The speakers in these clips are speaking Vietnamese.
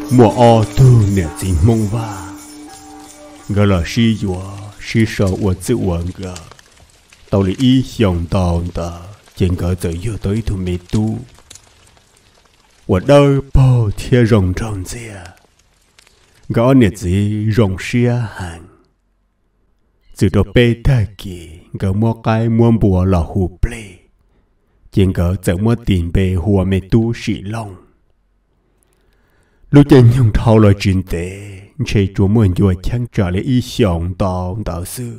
mùa o tu nè chỉ mong va gờ là si dùa si sầu uất tự uẩn gờ tàu lý ý dòng tàu tờ trên cỡ tự yêu tới thu mê tu uất đâu bao thiên rồng rồng dìa gõ nè chỉ rồng xia hàng từ đó bê ta kỳ gỡ mua cái mua bùa là hù plê trên cỡ tự mua tiền bê hùa mê tu sĩ long lúc chân nhung thâu lời chuyện tệ chế chúa muốn vừa chăng trở lại ý xong tạo sư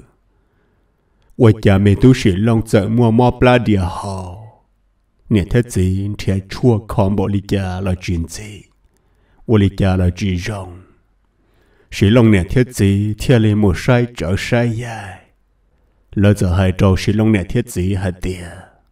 và cha mẹ tu sĩ long tự mua mò pla địa hò nè thế gì thì chua con bộ lý cha là chuyện gì và lý cha là chỉ rong sĩ long nè thế gì thì lấy một sai trở sai dài lỡ giờ hai trâu sĩ long nè thế gì hả tiệt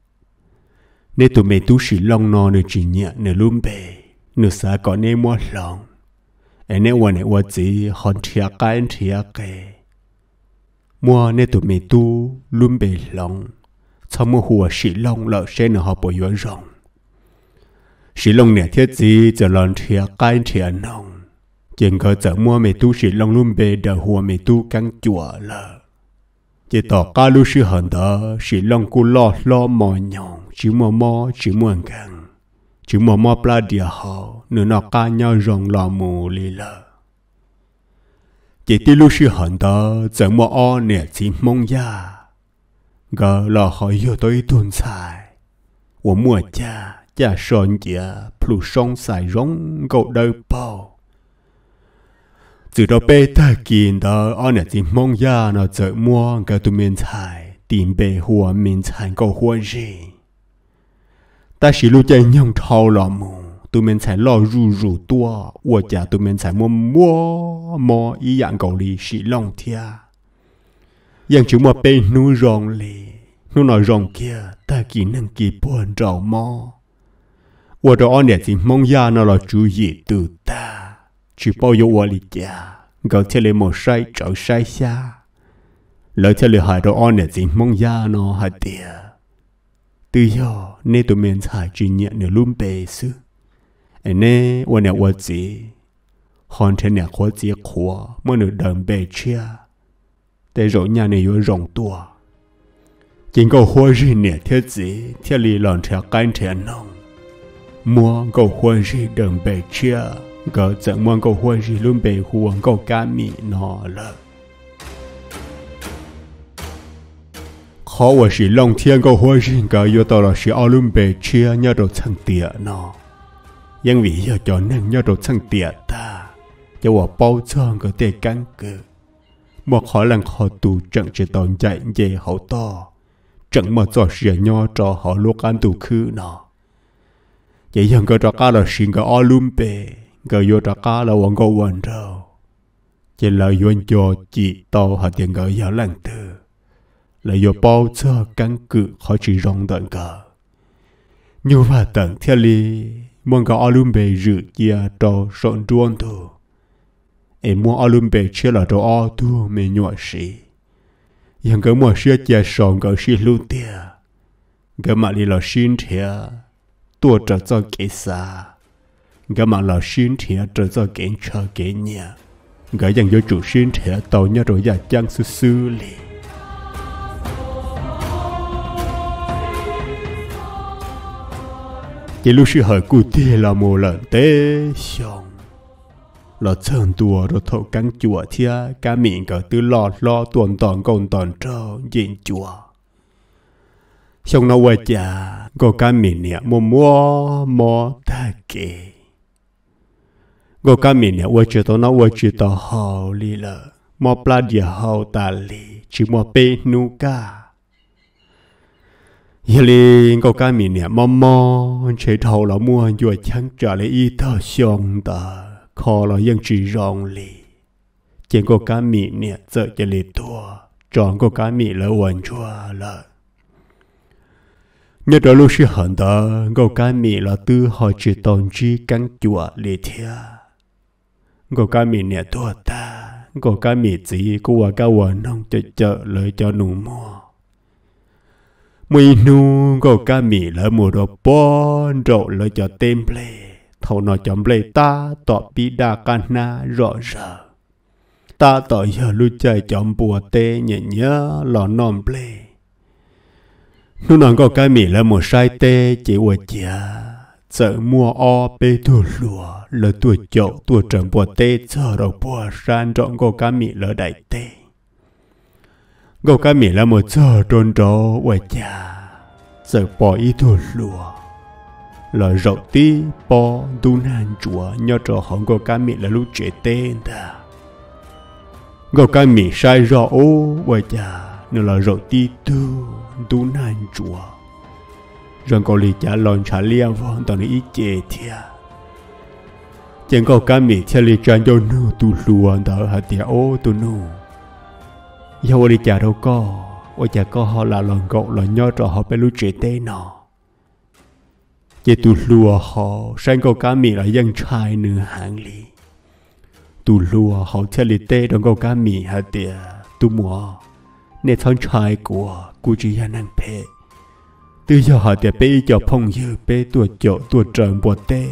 nên tụi mẹ tu sĩ long nó nơi chỉ nhẹ nơi luôn bề nửa xa có nên mua lòng anh ấyวันnàyวันgì hòn thiệt cái mua nên tụi mày tu luôn bề lòng sau mua hùa sĩ long lợ xe nó họ bồi dưỡng rồng sĩ long này thiết gì giờ lần thiệt nông chuyện có giờ mua mày tu sĩ long luôn bề đờ hùa mày tu căng chùa lợ chỉ tỏ ca lu sĩ hận đó sĩ long cu lo mò nhong chỉ mua căng chỉ mò pla địa hậu nửa nọ ca nhau rồng lò mù lì lờ chỉ tí lúc sư hận đó chẳng mò o nè chỉ mong ya gờ lò hỏi yêu tới tuần xài của mùa cha son chia plu song xài rong gậu đời bao từ đó bê ta kiên đó o nè chỉ mong ya nó chẳng mua gờ tụi mình xài tìm bê hùa mình xài gậu hùa gì ta chỉ lúc chơi nhung thâu lò mù tụi mình phải lo rù tua và cha tụi mình phải mua ý dạng cầu lì sĩ long thia dạng chữ mua bên núi rong lì núi nói rong kia ta kỹ năng kỳ buồn trầu mò và đó anh chỉ mong ya nó là chú ý từ ta chỉ bao nhiêu và lì cha gọi theo lấy một sai trở sai xa lỡ theo lấy hai đó anh chỉ mong ya nó hai tiệt từ giờ nên tụi mình phải chỉ nhận được luôn bề sư anh nèวันnàyวันgì hòn thế này khó gì khó mới được đầm bề chia để rồi nhà này có rộng tua chỉ có hoa gì nè thế gì thế li lòn thế cái thế nông mua có hoa gì đầm bề chia có chẳng mua có hoa gì luôn bề huống có cá mì nọ lợ khóว่าสิลองเที่ยงก็หัวริงก็อยู่ตลอดสิเอาลุ่มเบเชียเนี่ยเราช่างเตี้ยเนาะยังวิยจอนั่งเนี่ยเราช่างเตี้ยตาจะว่าเป้าช่องก็เตะกังเกิดบ่ขอหลังขอตูจังจะตอนใจเย่เขาต่อจังมาจอเสียย่อจอเขาลูกกันตูคือเนาะยังก็จะก้าเราสิงก็เอาลุ่มเบก็อยู่จะก้าเราวังก็วันเราจะเราย้อนจอจีต่อหาเตียงก็ยาวหลังเธอlà do bao giờ căn cứ khó chỉ rong tận cả như vậy tận theo lý muốn có alum bề dự kia cho sọn truông thôi em muốn alum bề chia là cho ao tu mình nhọ sĩ nhưng cái mua chia chia sọn cái xí luôn tia cái mà đi là xin thề tua trở cho cái xa cái mà là xin thề trở cho cái chờ cái nhà cái dành cho chủ xin thề tàu nhớ rồi giả trang sư lì chỉ lúc sự hỏi cụ thể là một lần tế xong là chân tua rồi thâu cắn chùa thia cá miệng cả từ lo tuần toàn còn toàn trâu diện chùa xong nó quay chả có cá miệng nè mua ta kì có cá miệng nè quay chữ nó quay chữ tao hào li lợ mua pla địa hào ta li chỉ mua bê nu ca hiện có cái mình nè mò chế thầu là mua vừa chẳng trả lại ý thơ xong ta khó là dân chỉ rong lì trên có cái mình nè sợ cho lì tua chọn có cái mình là hoàn chua là nhớ đó lúc sự hận ta có cái mình là tư họ chỉ tồn chi cắn chùa lì thia có cái mình nè tua ta có cái mình gì có qua cái hoàn nông chợ lợi cho nụ mua mùi nu có cá mì lỡ mùa đồ bón rộ lỡ cho tem plê thầu nó chấm lấy ta tỏ bí đa can na rõ ràng ta tỏ giờ lưu chạy chấm bùa tê nhẹ nhớ lò non ble nó nói có cái mì là một sai tê chỉ ở nhà sợ mua o bê tua lùa lỡ tua chậu tua trần bùa tê chờ đầu bùa san trọn có cái mì lỡ đại tê có cái mì là một giờ trôn trọ ở nhà sợ bỏ ý tua lùa lỡ rậu tí bỏ tu nan chúa nhớ trọ không có cái mì là lúc trẻ tên ta có cái mì sai rõ ô ở nhà nó là rậu tí tu nan chúa rồi có lý trả lon trả lia vong tao ý chế thia chẳng có cái mì theo lý trả cho nu tu luồn tao hạt tia ô tu nu yêu lý trả đâu có ôi chả có họ là lon gạo là nhớ cho họ phải lưu chế tê nọ chế tu lùa họ sang có cái mì là dân trai nửa hàng lý tu lùa họ theo lý tê đâu có cái mì hạt tia tu mua nên thằng trai của cô chỉ là năng phê từ giờ họ tiệp bê cho phong dư bê tua chỗ tua trần bò tê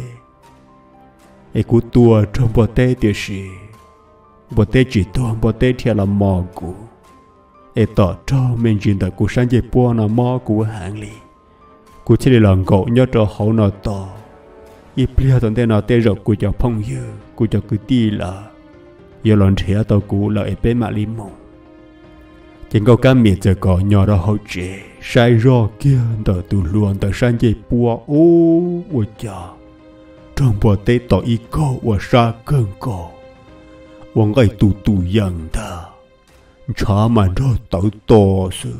ấy cú tua trong bò tê tiệt sĩ bò tê chỉ tua bò tê theo là mò cú ấy tỏ cho mình chỉ đợi cú sáng dậy bùa nó mò cú hàng lì cú chỉ để làm gỗ nhớ cho hậu nó to ít bia tận thế nó tê rồi cú cho phong dư cú cho cứ ti là giờ lần thế tao cú là ấy bê mà lim mông chẳng có cái miệng giờ có nhỏ đó hậu chế sai rõ kia tờ tù luôn tờ sang dây bùa ô ôi chà trong bùa tê tỏ ý cô và xa cơn cổ quăng cái tù dần ta chả mà nó tẩu tổ sư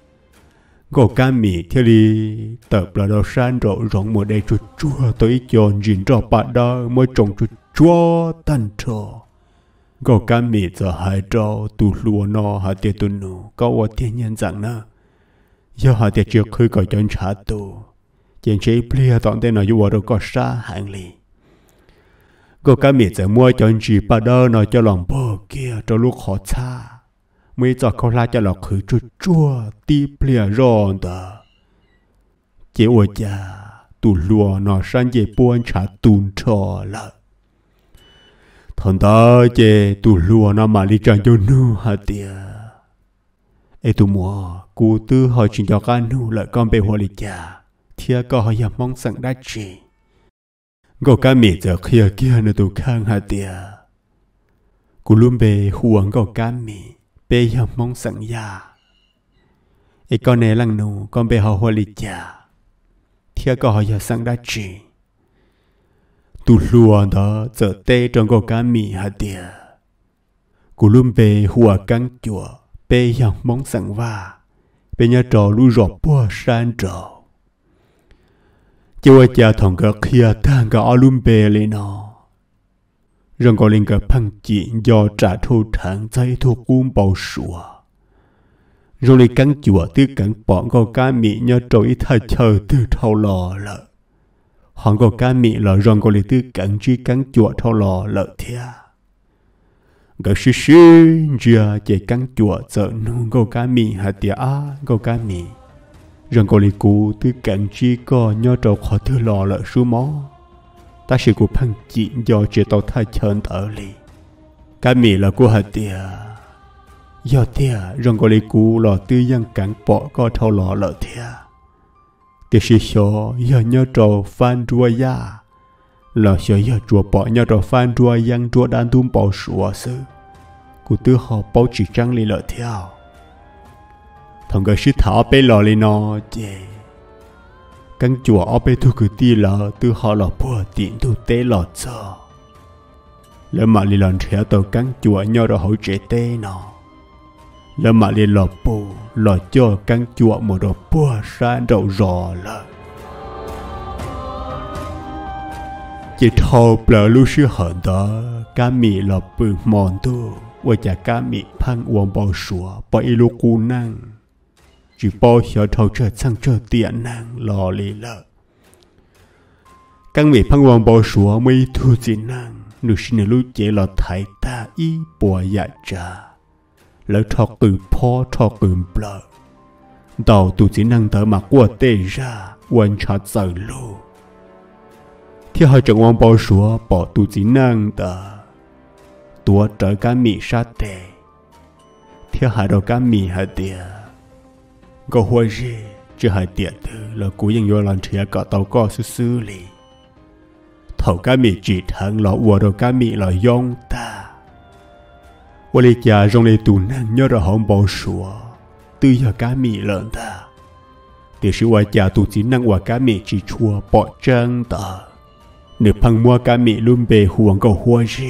có cái miệng theo đi tập là đó san rõ rộng một đây chút chua tới chọn nhìn rõ bạn đó mới trồng chút chua tan trò có cái mì giờ hai trâu tù lúa nó hạt tiền tù nụ có ở thiên nhân rằng nè giờ hạt tiền chưa khơi có chân trả tù chuyện chế bia tận tên nó vừa đâu có xa hàng lì có cái mì giờ mua chân chỉ bắt đầu nó cho lòng bò kia cho lúc khó xa mới giờเขาla cho lòng khơi chút chua tí bia ròn ta chế ở nhà tù lúa nó sang về buôn trả tùn trò là thằng ta chế tụ lúa nó mà đi chọn cho nu hả tia, ấy tụ mua cụ tư hỏi chuyện cho cái nu lại con bé hoa lý cha, thia có hỏi yếm mong sẵn đắt chi, có cái mì giờ kia nó tụ khang hả tia, cụ luôn bé huống có cái mì, bé yếm mong sẵn ya, ấy con này lăng nu con bé hỏi hoa lý cha, thia có hỏi yếm sẵn đắt chi tụ lúa đó giờ tê trong có cá mì hạt địa, cú luôn bê hùa căng chùa, bê yang mong sẵn va, bê nhà trò lu rọp bùa san trò, chiều cha thằng cái kia thằng cái luôn bê lên nó, rồi có linh cái phăng chỉ do trả thu thẳng dây thu cung bao sủa, rồi lấy căng chùa từ căng bọn có cá mì nhà trò ít thay chờ từ thâu lò lợ. họ có cái mì là rong có lý tư cắn chi cắn chuột thâu lò lợ thia cái xí giờ chỉ cắn chuột sợ nung có cái mì hạt tiệt có cái mì rong có lý cú tư cắn chi có nhớ trâu khó tư lò lợ số mó ta sẽ cú phăng chỉ do chỉ tàu thay chân thở li cái mì là của hạt tiệt do tiệt rong có lý cú lò tư dân cắn bỏ có thâu lò lợ thia thì sự số giờ nhớ trò phan rùa ya là sự giờ chùa bỏ nhớ trò phan rùa yang chùa đan tum bỏ sủa sư cụ tư họ bao chỉ trăng li lợi theo thằng cái sĩ thảo bé lò li nó chê căn chùa ở bé thu cứ ti lò tư họ lò bùa tiện thu tế lò cho lỡ mà li lần theo tàu căn chùa nhớ trò hậu chế tê nó lỡ mà li lò bù lò cho căn chùa một đồ bùa san đầu rò lợ chỉ thâu bờ lưu sư hận đó cá mì lò bự mòn tu và chả cá mì phăng uống bao sủa bao ilu cu năng chỉ bao hiểu thâu trở sang trở tiện năng lò lì lợ cá mì phăng uống bao sủa mới thu gì năng nữ sinh lưu chế lò thái ta y bùa dạ trà lỡ thọ từ phó thọ từ bờ đầu tụ chỉ năng thở mà qua tê ra quên chặt giờ lù thì hai chẳng quan bao số bỏ tu chỉ năng ta tua trở cá mì sát tệ thì hai đầu cá mì hai tiệt có hoa gì chứ hai tiệt thứ là cúยังvô lần chia cả tàu co sư lì thầu cá mì chỉ thằng lọ uo đầu cá mì là yong taว่าเลยจะจงเลยตูนั่งยอดหอมบอชัวตื้อยากามีเลินตาเดี๋ยวชื่อว่าจะตูจีนั่งว่ากามีจีชัวปอจังตาเนื้อพังมัวกามีลุ่มเบห่วงก็หัวจี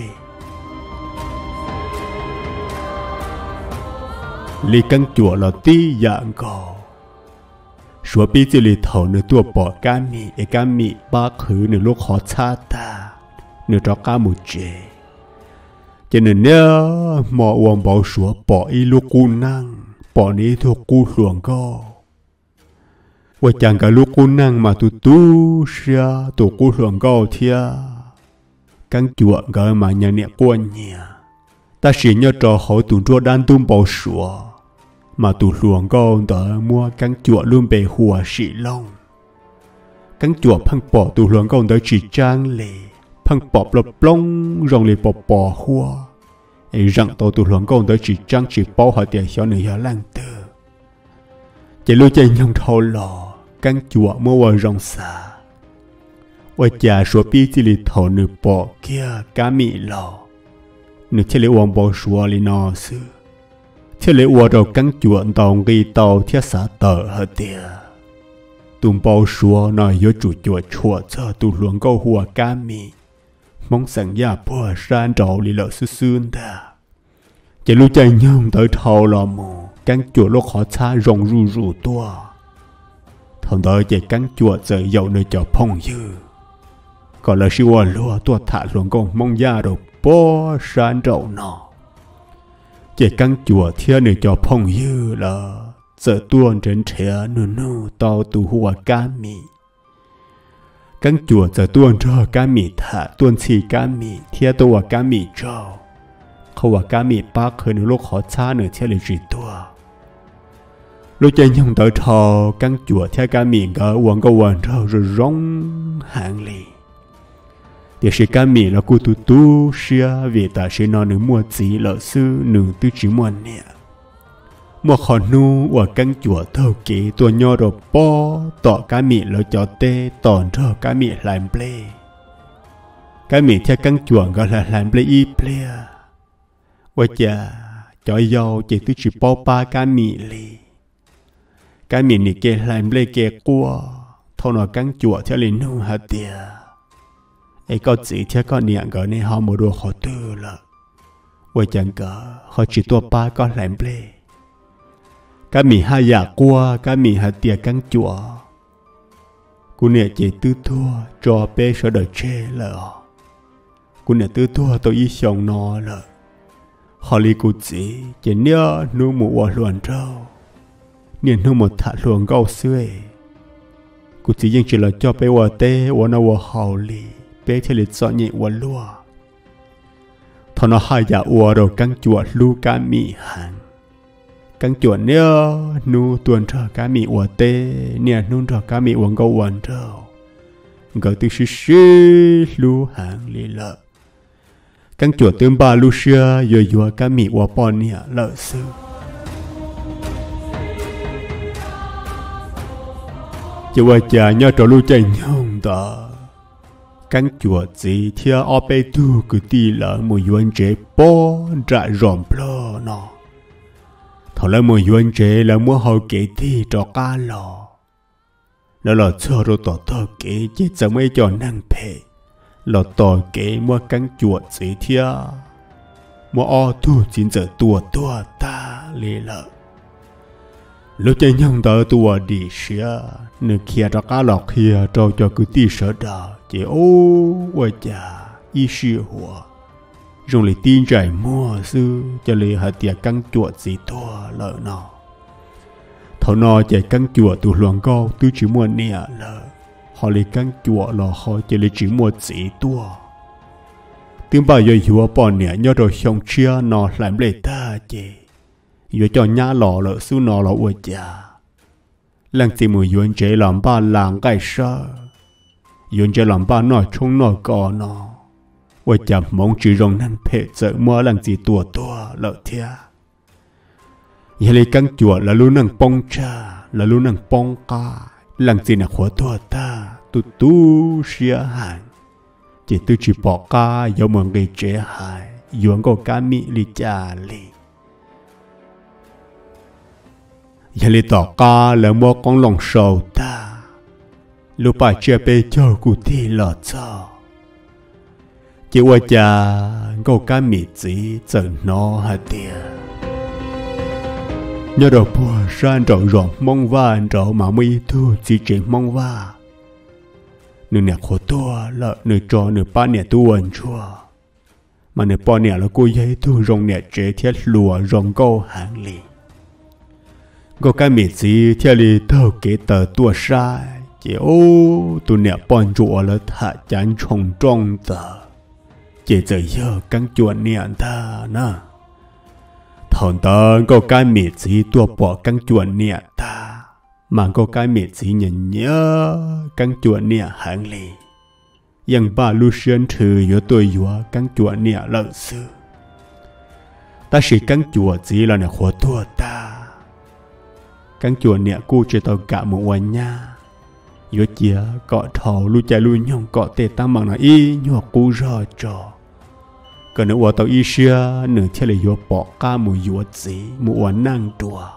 ลีกังจั่วเราตีอย่างก็ชัวปีจิลิเท่าเนื้อตัวปอกามีเอกามีบ้าคือเนื้อลูกขอชาตาเนื้อจอกามุเจcho nên nhớ mọi uổng bảo sủa bỏ y lúc cu năng bỏ ní thuộc cu luồng co và chẳng cả lúc cu năng mà tu xia tu cu luồng co thia căng chuộng cái mà nhà nẹt quan nhà ta chỉ nhớ trò hỏi tu chua đan tum bảo sủa mà tu luồng co đỡ mua căng chuộng luôn bề hùa xị long căng chuộng phăng bỏ tu luồng co đỡ chỉ trang lệ phăng bọp lọp lông rong lì bọp bò hoa ấy rằng tàu tụ luồng công tới chỉ trang chỉ bao họ tiền cho người nhà lang tư chỉ lưu chạy nhông thâu lò căng chùa mua vào rong xà và cha số pi chỉ lì thầu nửa bò kia cá mì lò nửa chỉ lì uống bò xua lì nọ sư chỉ lì uống đầu căng chùa tàu ghi tàu thiết xã tờ họ tiền tụm bò xua nói với chủ chùa chùa cho tụ luồng công hùa cá mì mongสั่งยาพ่อสานเจ้าลีเหล่าซื่อๆแต่จะรู้ใจย่องtới thầu lò mù căng chùa lúc khó xa rong ru tua thằng đó chạy căng chùa giờ dậu nơi cho phong dư còn là siêu lúa tua thả luồng công mong ya đồ bó sán จ้าnọ chạy căng chùa thiên nơi cho phong dư là giờ tuôn trên trẻ nụ tao tu hùa cá mì căng chùa giờ tuôn cho cá mì thả tuôn xì cá mì theoตัวcá mì choเขาว่าcá mì bácเคยในโลกขอช้าหนึ่งเท่าเลยจีตัวลูกใจยังต่อทอcăng chùa theo cá mìก็วันก็วันเราจะร้องห่างเลยเดี๋ยวสิcá mì làกูtu xia vì ta sẽ nói nửa mua gì là sư nửa tư chỉ mua nè mua khó nu và căng chùa thâu kỹตัวย่อดปอต่อกามีแล้วจอเตตอนเท่ากามีลายเปลกามีเท่ากังจวงก็ลายเปลอีเปลว่าจะจอยยาวเจตุจิปอปากามีลีกามีนี่เกลายเปลเกกัวเท่าหนอกังจวงเท่าลินูฮัดเดียไอ้ก็จีเท่าก็เนี่ยก็ในห้องมาดูเขาตื้อละว่าจังก็เขาจีตัวปาก็ลายเปลcá mì hai giả qua cá mì hai tiệt căng chùa cô nè chỉ tư thua cho bé sợ đời chê lợ cô nè tư thua tôi ý xong nó lợ họ li cô chỉ nhớ nuôi một luồn trâu niên nuôi một thả luồn gấu xuôi cô chỉยังchỉ là cho bé vợ tê vợ nó vợ hậu li bé thì lịch chọn nhẹ vợ lúa thằng nó hai giả vợ đầu căng chùa lu cá mì hàng căng chuột nhớ nu tuần trò cá mì uổng tê nè nu trò cá mì uổng câu uổng trò gỡ từ xí lu hàng lì lợ căng chuột tương ba lu xưa vừa cá mì uổng pon nè lợ sư chỉว่าจะnhớ trò lu chạy nhung đó căng chuột gì theo ở bên tu cứ đi lợ một yuan chế po trả rộm plo nọ thằng lấy một yuan chế là mua hậu kế thì cho cá lò là cho rồi tỏ kế chứ chẳng mấy cho năng phê là tỏ kế mua căng chuột gì thia mua o thu chín giờ tua ta lì lợ lúc chơi nhung tớ tua đi xia nửa kia cho cá lò kia cho cứ ti sợ đờ chỉ ô ôi chà y sư hùa dùng lấy tin chạy mua sư cho lấy hạt tiệt căng chuột gì thua lợ nọ thầu nọ chạy căng chuột tụ luồng câu tứ chỉ mua nè lợ họ lấy căng chuột lọ họ chỉ lấy chỉ mua gì tua tiếng bà giờ hùa bỏ nè nhớ rồi xong chia nọ làm lấy ta chị vừa cho nhá lọ lợ sư nọ lọ ôi chà làng chỉ mùi yuan chế làm ba làng cái sơ yun cho làm ba nói chung nói cò nó và chạm mong chỉ rong năng phê sợ mua làm gì tua lợ thia vậy lấy căng chuột là luôn năng bong cha là luôn năng bong ca làm gì là khóa tua ta tu xia hàng chỉ tu chỉ bỏ ca do mọi người chế hại yuan có cá mỹ li cha li vậy lấy tỏ ca là mua con lòng sầu ta lúc bà chưa bê cho cụ thi lọ cho chỉ qua cha có cá mỹ gì giờ nó hả tia nhớ đầu bùa san trộn rộn mong va trộn mà mi thu chỉ chuyện mong va nửa nè khổ tua là nửa trò nửa ba nè tu ẩn chua mà nửa ba nè là cô giấy tu rong nè chế thiết lùa rong câu hàng lì có cái mỹ gì theo lì thâu kế tờ tua sai chỉ ô tu nè bọn chùa là thả chán trồng trong tờ chỉ giờ giờ căng chuột nè ta nè thằng ta có cái mỹ gì tua bỏ căng chuột nè ta mà có cái mỹ gì nhớ căng chuột nè hàng lì yang ba Lucian thử yo tôi yo căng chuột nè lợn sư ta chỉ căng chuột gì là nè khổ tua ta căng chuột nè cô chỉ tao cả mộtวันnha yo chia cọ thầu lu chạy lu nhong cọ tê ta mang nó y nhọ cú rò trò còn nữa tao y xia nửa theo là yo bỏ ca một yo gì mộtวันnăng đùa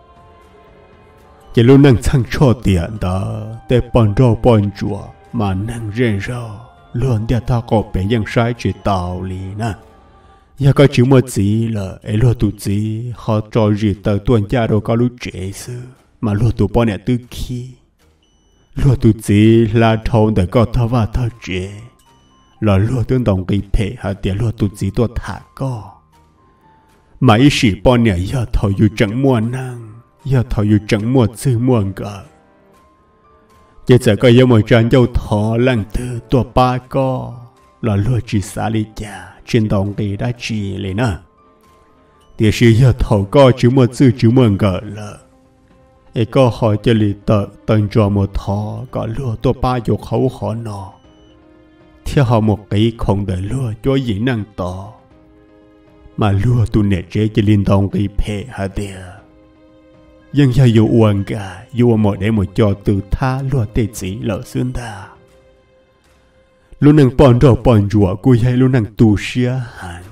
chỉ luôn năng sang cho tiền đó để bọn rau bọn chùa mà năng rèn rau luôn để ta có bé yang sai chỉ tàu lì nè ya có chữ một gì là ấy luôn tụ gì họ cho gì tờ tuần gia đồ có lúc trẻ xưa mà luôn tụ bọn này tư khi luôn tụ gì là thôn để có thao và thao trẻ là luôn tương đồng cái phê hay tiền luôn tụ gì tôi thả co mà ý sĩ bọn này ya thầu yêu chẳng mua năng ya thầu yêu chẳng mua chữ mua cả chỉ giờ có yêu một trang dâu thọ lăng tư tua ba co là luôn chỉ xả lý cha trên đồng cái đã chỉ lên nè thì sự ya thầu co chữ mua chữ mua cả là ấy có hỏi cho lý tờ tận cho một thọ có luôn tua ba yêu khẩu khó nọ theo họ một cái không để luôn cho gì năng tỏ mà luôn tu nè chế chỉ liên đồng cái phê hả địa nhưng giờ dù uổng cả dù mọi để một cho từ tha luôn tê chỉ lỡ xuyên ta luôn năng bọn đầu bọn rùa cô hay luôn năng tu xia hẳn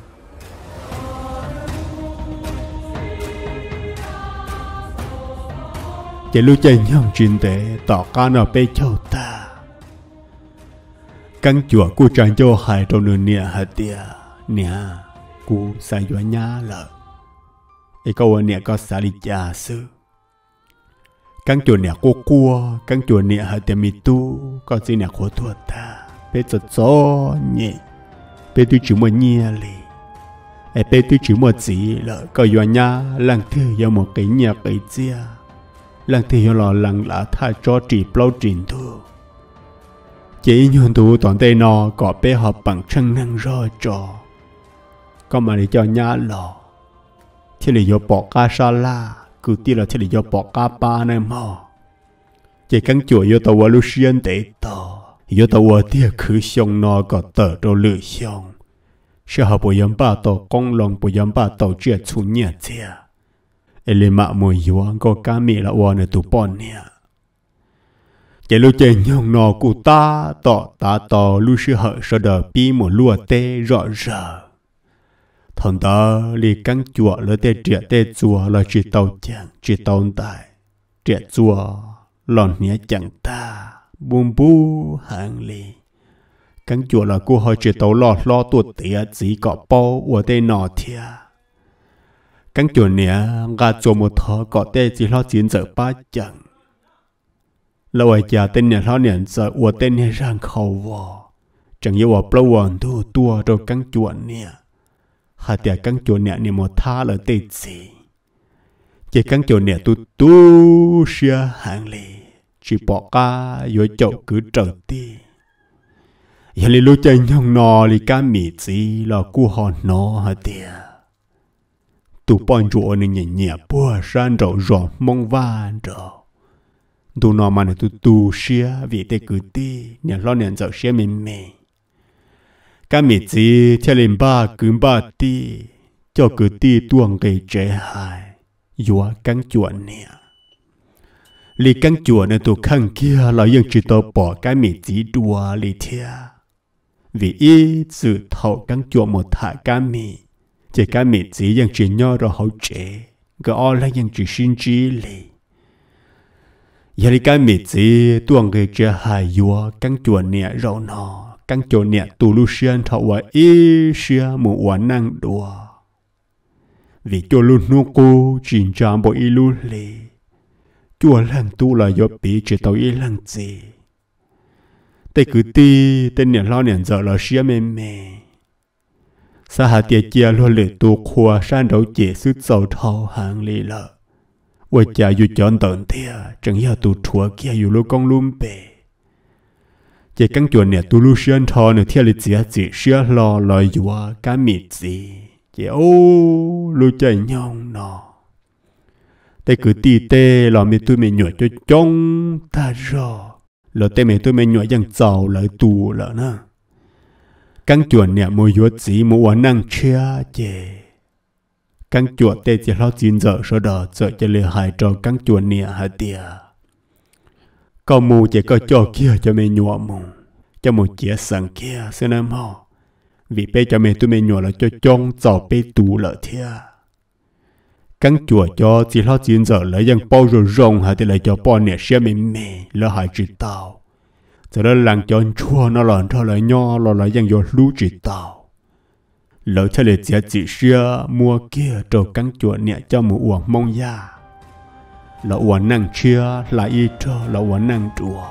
chỉ lúc chơi nhau trên tế tỏ ca nào bê châu ta căng chùa cô chẳng cho hai đầu nửa nè hả tia nè cô sai dọa nhá lợ ấy câu nè có xả đi cha sư căng chùa nè cô cua căng chùa nè hả tia mi tu có gì nè khổ thua ta bê cho gió nhẹ bê tôi chỉ một nhẹ lì ấy bê tôi chỉ một gì lợ có dọa nhá lăng thư do một cái nhà cái chia lăng thư do lò lăng là tha cho chỉ bao trình thu chỉ nhuận tụ toàn tây nọ có bé họp bằng chân năng rõ trò có mà để cho nhá lò thì là do bỏ cá sa la cứ tí là thì là do bỏ cá ba này mà chỉ cắn chuột do tàu Lucian để tàu do tàu tia khử xong nọ có tờ đồ lửa xong sẽ học bộ yếm ba tàu con lòng bộ yếm ba tàu chia chủ nhà chia ele mạ mùi yuan có cá mì là uo này tụ bọn nè chỉ lúc chơi nhông nọ cụ ta tỏ lúc sư hở sơ đờ pi một lúa tê rõ rờ thằng ta li căng chùa lỡ tê triệt tê chùa là chỉ tàu chẳng chỉ tàu tài triệt chùa lòn nhẹ chẳng ta bùm bu hàng li căng chùa là cô hỏi chỉ tàu lo tuột tía chỉ có bao của tê nọ thia căng chùa nè gà chùa một thọ có tê chỉ lo chiến giờ ba chẳng lâu ai già tên nhà nó nhận sợ của tên nhà răng khẩu vò chẳng yêu ở bao vòn thu tua rồi căng chuột nè hạt tiệt căng chuột nè niệm một tha là tê gì chỉ căng chuột nè tu xia hàng lì chỉ bỏ ca vô chậu cứ trở ti giờ lì lú chơi nhông nò lì cá mì gì là cu hòn nó hạt tiệt tu bọn chuột này nhẹ nhẹ bùa san rồi mong van rồi tu nó mà tu tu xia vì tê cứ tê nhà lo nhà dạo xia mình cái mì gì theo lên ba cứ ba tê cho cứ tê tuồng gây trẻ hại dùa căng chuột nè lì căng chuột này tụ khăn kia là dân chỉ tao bỏ cái mì gì đùa lì thia vì ý sự thầu căng chuột một thả cái mì chỉ cái mì gì dân chỉ nhỏ rồi hậu trẻ cái o là dân chỉ xin trí lì giờ cái mì gì tuồng gây trẻ hại dùa căng chuột nè rau nọ căng chuột nè tụ lu xiên thầu và ý xia một quả năng đùa vì cho luôn nô cô chỉnh trang bộ y lu lì chùa lăng tu là do bị chỉ tàu y lăng gì tê cứ ti tên nhà lo nhà giờ là xia mê sa hà tiệt chia lo lệ tu khoa san đấu chế sức giàu thầu hàng lì lợ vợ cha dù chọn tận thia chẳng hiểu tu thua kia dù lo con lùm bể chỉ căng chuột nè tu lu xiên thò nè theo lịch sử chỉ xia lo lời dùa cá mịt gì chỉ ô lu chạy nhông nọ tê cứ tì tê lò mẹ tôi mẹ nhồi cho trông ta rồi lò tê mẹ tôi mẹ nhồi dần giàu lại tù lợ nè căng chuột nè mua yuột gì mua quả năng chia chè căng chuột tê chỉ lo chín giờ sau đó giờ cho lệ hại cho căng chuột nè hả tiệt có mua chỉ có cho kia cho mẹ nhồi mù cho một chia sẵn kia xem em họ vì bé cho mẹ tôi mẹ nhỏ là cho trông giàu bé tù lợ thia căng chùa cho chỉ lo chín giờ lấy dân bao rồi rong hay thì lại cho bao nè xe mẹ lỡ hại chỉ tàu giờ đó làng cho chua nó lòn cho lại nho lo lại dân vô lú chỉ tàu lỡ cho lại chỉ xe mua kia trâu căng chùa nè cho một uổng mong ya là uổng năng chia là y cho là uổng năng chùa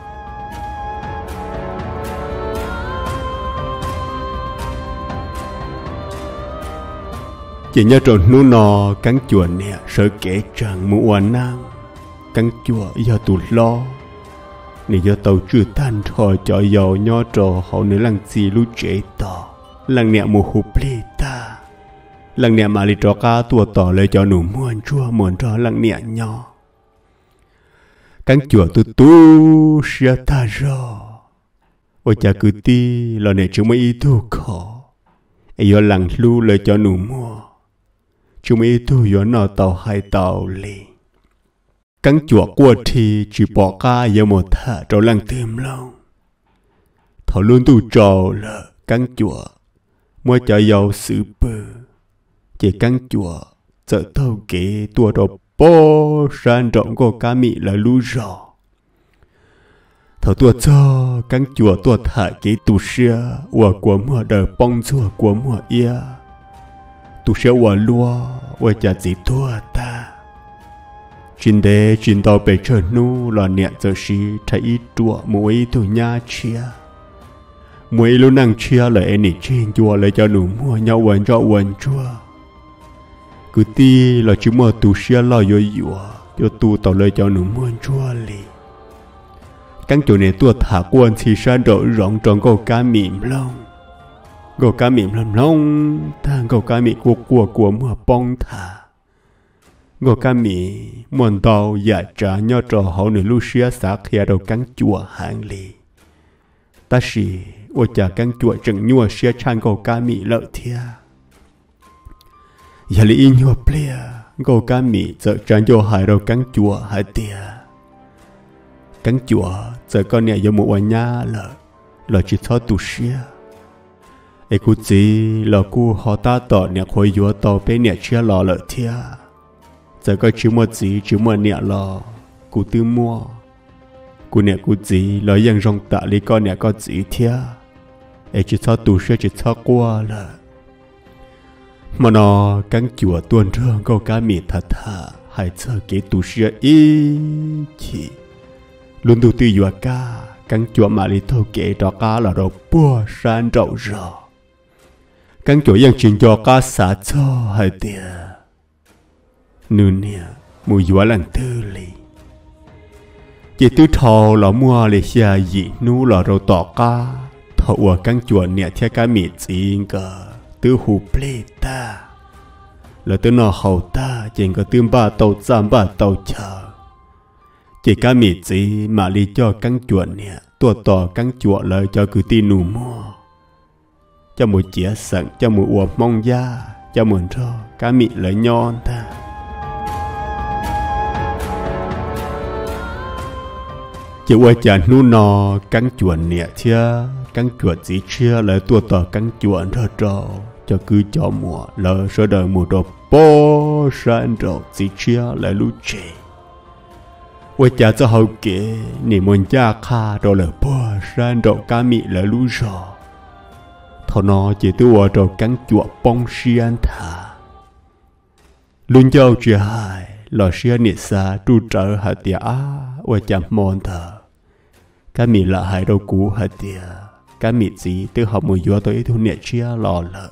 chỉ nhớ trộn nô nò cắn chùa nè sợ kể chẳng mua oan năng cắn chùa giờ tụt lo nè giờ tàu chưa tan thôi cho giàu nhớ trò họ nữa lăng gì lu chế tỏ lăng nè mua hụp lê ta lăng nè mà lì trò cá tua tỏ lấy cho nụ muôn cho lăng nè nhỏ cắn chùa tu xia ta rồi ôi cha cứ ti lo nè chúng mấy tu khó ấy giờ lăng lu lấy cho nụ mua chúng ấy tu yo nọ tàu hai tàu lì cắn chuột qua thì chỉ bỏ ca giờ một thả trâu lăng tìm lâu thảo luôn tu trâu là cắn chuột mua cho giàu sự bự chỉ cắn chuột sợ thâu kế tua đồ bó san rộng của cá mị là lú rò thảo tua cho cắn chuột tua thả kế tu xia và của mùa đời bông chua của mùa ia tu sẽ hòa lúa và trả gì thua ta trên đây trên tàu bể trời nu là nhẹ giờ xí thấy ít chùa mỗi tu nha chia mỗi lúc năng chia lại anh trên chùa lại cho nụ mua nhau quần cho quần chùa cứ ti là chỉ mua tu sẽ lo yo tu tàu lại cho nụ mua chùa li cắn chỗ này tua thả quân thì san độ rộng tròn câu cá mịn lông gò cá mịn làm lông thang gò cá mịn của mùa bông thả gò cá mịn muôn tàu giả trả nhau trò hậu nửa lu xia xã kia đầu cắn chùa hàng lì ta xì ô chả cắn chùa chừng nhua xia chan gò cá mịn lợi thia giờ lì in nhua plia gò cá mịn giờ tràn vô hải đầu cắn chùa hải tia cắn chùa giờ con này vô một nhà là chỉ thọ tu xia ai cũng chỉ là cô họ ta tỏ nè khôi vô tàu bên nè chia lò lợi thia giờ có chỉ một gì chỉ một nè lò cô tư mua cô nè cô chỉ là yang rong tạ lý con nè có gì thia ai chỉ thọ tu xia chỉ thọ qua là mà nó cắn chùa tuần trương câu cá mì thật thà hay chờ cái tu xia ý chỉ luôn tu tư dọa ca cắn chùa mà lý thâu kể đó cá là đồ bùa san rậu rò cắn chùa yang chuyện cho cá xả cho hay tiệt nương nè mùi dọa lần tư lì chỉ tư thầu là mua lì xia gì nu là đồ tỏ cá thầu ở cắn chùa nè theo cá mì chín cả tư hù plê ta là tư nó hậu ta chỉ có tư ba tàu giảm ba tàu chờ chỉ cá mì gì mà đi cho cắn chuột nè tua tò cắn chuột lời cho cứ tin nụ mua cho một chia sẵn cho một uổng mong da cho một cho cá mì lời nhon ta chỉ qua chả nu nò cắn chuột nè chia cắn chuột gì chia lời tua tò cắn chuột rồi cho cứ cho mùa lời số đời mùa đồ bó sáng rồi gì chia lời lú chè qua chả cho hậu kế nỉ muốn cha kha rồi lời bó sáng rồi cá mì lời lú rò thọ nó chỉ tua rồi cắn chuột bông xiên thả luôn châu chỉ hai lò xiên nị xa tru trở hạt tiệt qua chả mòn thở cá mì là hai đâu cũ hạt tiệt cá mì gì từ học mùi dùa tới thu nhẹ chia lò lợ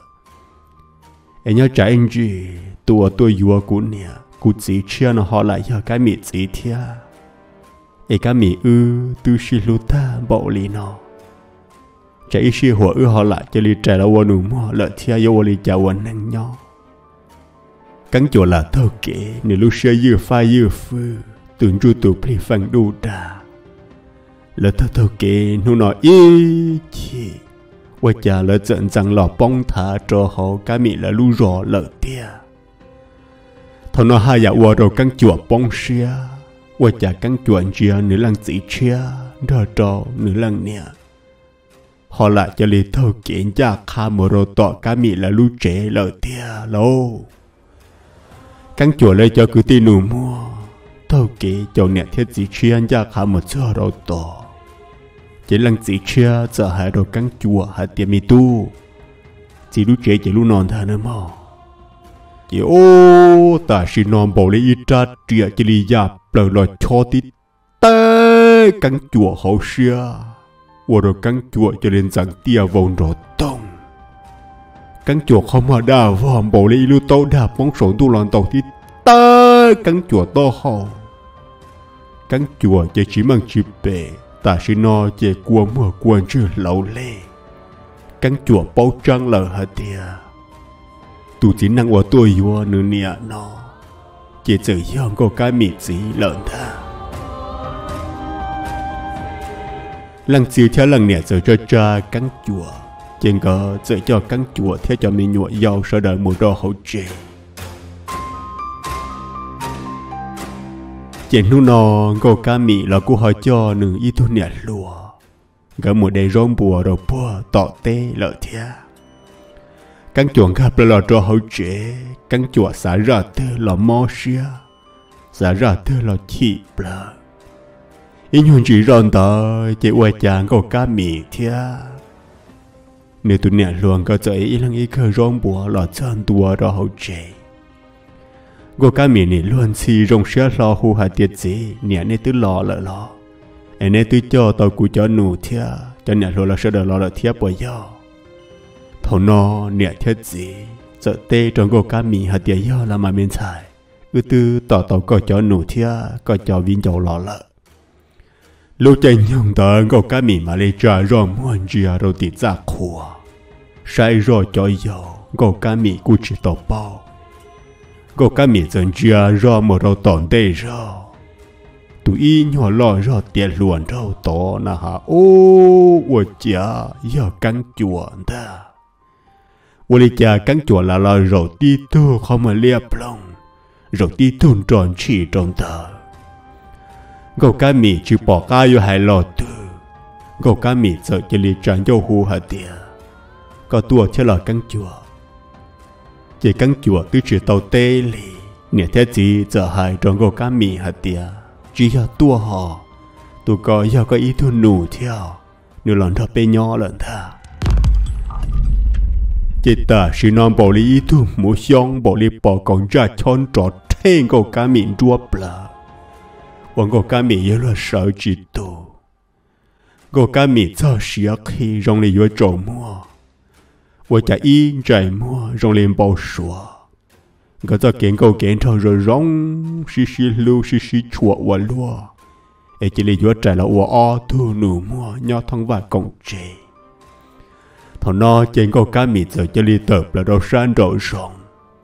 em nhớ trái anh gì tua dùa cũ nhẹ cũ gì chia nó họ lại cho cá mì gì thia em cá mì tu xí lú ta bộ lì nó trái xíหัวhọ lại cho lì trái là quân mua lợ thia yêu lì chào quân năng nhau cắn chỗ là thâu kể nếu lúc xưa dư pha dư phư tưởng chu tụ phi phăng đu đà lỡ thâu kể nó nói ý chi qua cha lỡ giận rằng lò bông thả cho họ cá mì là lu rò lỡ tia thằng nó hai dạ qua rồi cắn chuột bông xia qua cha cắn chuột chia nửa lăng chỉ chia rồi cho nửa lăng nè họ lại cho lì thâu kể cha kha mồ rồi tọ cá mì là lu trẻ lỡ tia lâu cắn chuột lấy cho cứ tin nụ mua thâu kể cho nè thiết chỉ chia cha kha một chỗ rồi tọ chỉ lăng chỉ chia giờ hai đồ cắn chùa hai tiệm mì tu chỉ lúc trẻ chỉ lúc non thà nữa mà chỉ ô ta chỉ non bỏ lấy ít ra trẻ chỉ li giáp lời lời cho tí tê cắn chùa hậu xia và đồ cắn chùa cho nên rằng tia vòng rồi tông cắn chùa không mà đa vòng bỏ lấy lưu tàu đạp món sổn tu lòn tàu tí tê cắn chùa to hậu cắn chùa chỉ mang chip bể ta chỉ no chỉ qua mưa quan chưa lâu lê cắn chùa bao trăng lờ hả tia tu chỉ năng ở tôi vô nửa nịa nó chỉ tự do có cái mịt gì lợn ta lần chiều theo lần nịa giờ cho cha cắn chùa trên cờ giờ cho cắn chùa theo cho mình nhụa dầu sau đợi mùa đo hậu trì trên nu nò có cá mì là cô hỏi cho nửa ít thu nhẹ lùa gỡ một đầy rong bùa rồi bùa tọ tê lợ thia cắn chuồng gặp là cho hậu chế cắn chuột xả ra tê là mò xia xả ra tê là chị bờ in hồn chỉ ròn tờ chị quay chàng có cá mì thia nếu tụi nhẹ luồng có chơi ít lăng ít cơ rong bùa là chân tua rồi hậu chế cô cá mì này luôn xì rong xia lo hu hạt tiệt gì nè này tứ lò lợ lò anh này tứ cho tao cụ cho nụ thia cho nè lo là sẽ đợi lo là thia bởi do thầu nó nè thiết gì sợ tê trong cô cá mì hạt tiệt do là mà mình xài tư tao có cho nụ thia có cho viên dầu lò lợ lúc chạy nhung tao cô cá mì mà lấy trả rồi muôn chia rồi tịt ra khua sai rồi cho dầu cô cá mì cụ chỉ tao bao cô cá mì dân chia ra một đầu tòn tê ra tụi nhỏ lo ra tiền luồn rau to na ha ô ôi cha giờ cắn chuột ta ôi cha cắn chuột là rau ti tu không mà liệp lòng rau ti thun tròn chỉ trong tờ cô cá mì chỉ bỏ cá vô hai lò tư cô cá mì sợ chỉ li tràn vô hu hạt tiền có tua cho là cắn chuột chỉ cắn chuột từ chỉ tàu tê lì nè thế gì giờ hai trong cô cá mì hạt tiền chỉ là tua họ tụi coi giờ có ý thu nụ theo nếu lần đó bé nhỏ lần thà chỉ ta chỉ non bỏ lý ý thu mua xong bỏ lý bỏ còn ra chọn trọt thêm cô cá mì đua bờ còn cô cá mì yếu là sợ chỉ tụ cô cá mì cho xía khi rong lý yếu trộn mua我家一在么用脸包说，我在见过见到热容，是路是错我落，而这里有在了我阿土努么鸟汤瓦公鸡，thằng nó见过cá mì giờ这里tập là đồ山đồ rong，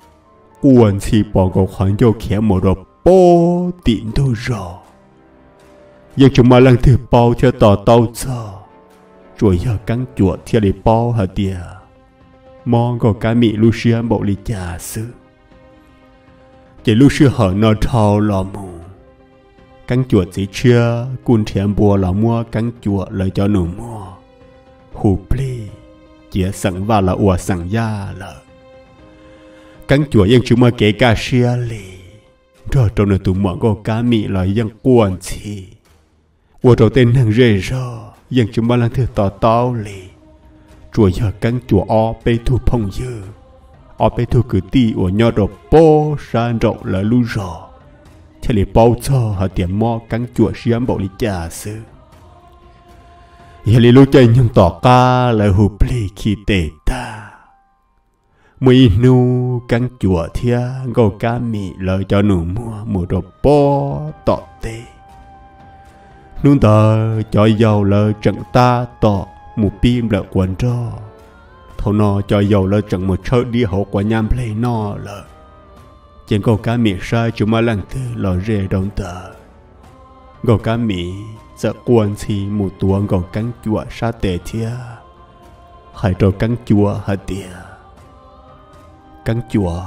关系报告环就看么đồ波顶都肉， nhưng chúng mà lần thứ bao theo tỏ tàu cho rồi giờ cắn chuột theo để bao hả tia mong có cá mì Lucia bộ lý trà sư chỉ Lucia hở nó thao lò mù cắn chuột chỉ chưa cún thiền bùa là mua cắn chuột lời cho nụ mua hù pli chỉ sẵn vào là ủa sẵn ya là cắn chuột nhưng chúng mà kể cả xia lì rồi trong này tụi mọi có cá mì là dân quan chi ủa đầu tiên hàng rơi rồi dân chúng mà lần thứ tỏ tao lì rồi giờ cắn chuột o bê thu phong dư o bê thu cứ ti ủa nhau đồ bó san rộng là lưu rõ thế là bao cho họ tiệm mò cắn chuột xiêm bộ lý trà sư giờ lý lưu chơi nhưng tỏ ca là hụp lì khi tệ ta mùi nu cắn chuột thia gầu cá mì lời cho nụ mua đồ bó tỏ tê nung tờ cho dầu lời trận ta tỏ một pin lợi quần cho thầu nó cho dầu lời trận một chơi đi hậu quả nhằm play nó lợi trên câu cá mì sai chúng mà lần thứ lò rê đông tờ gầu cá mì sẽ quan chi một tuần gầu cắn chua sa tệ thia hai trâu cắn chua hả tìa cắn chua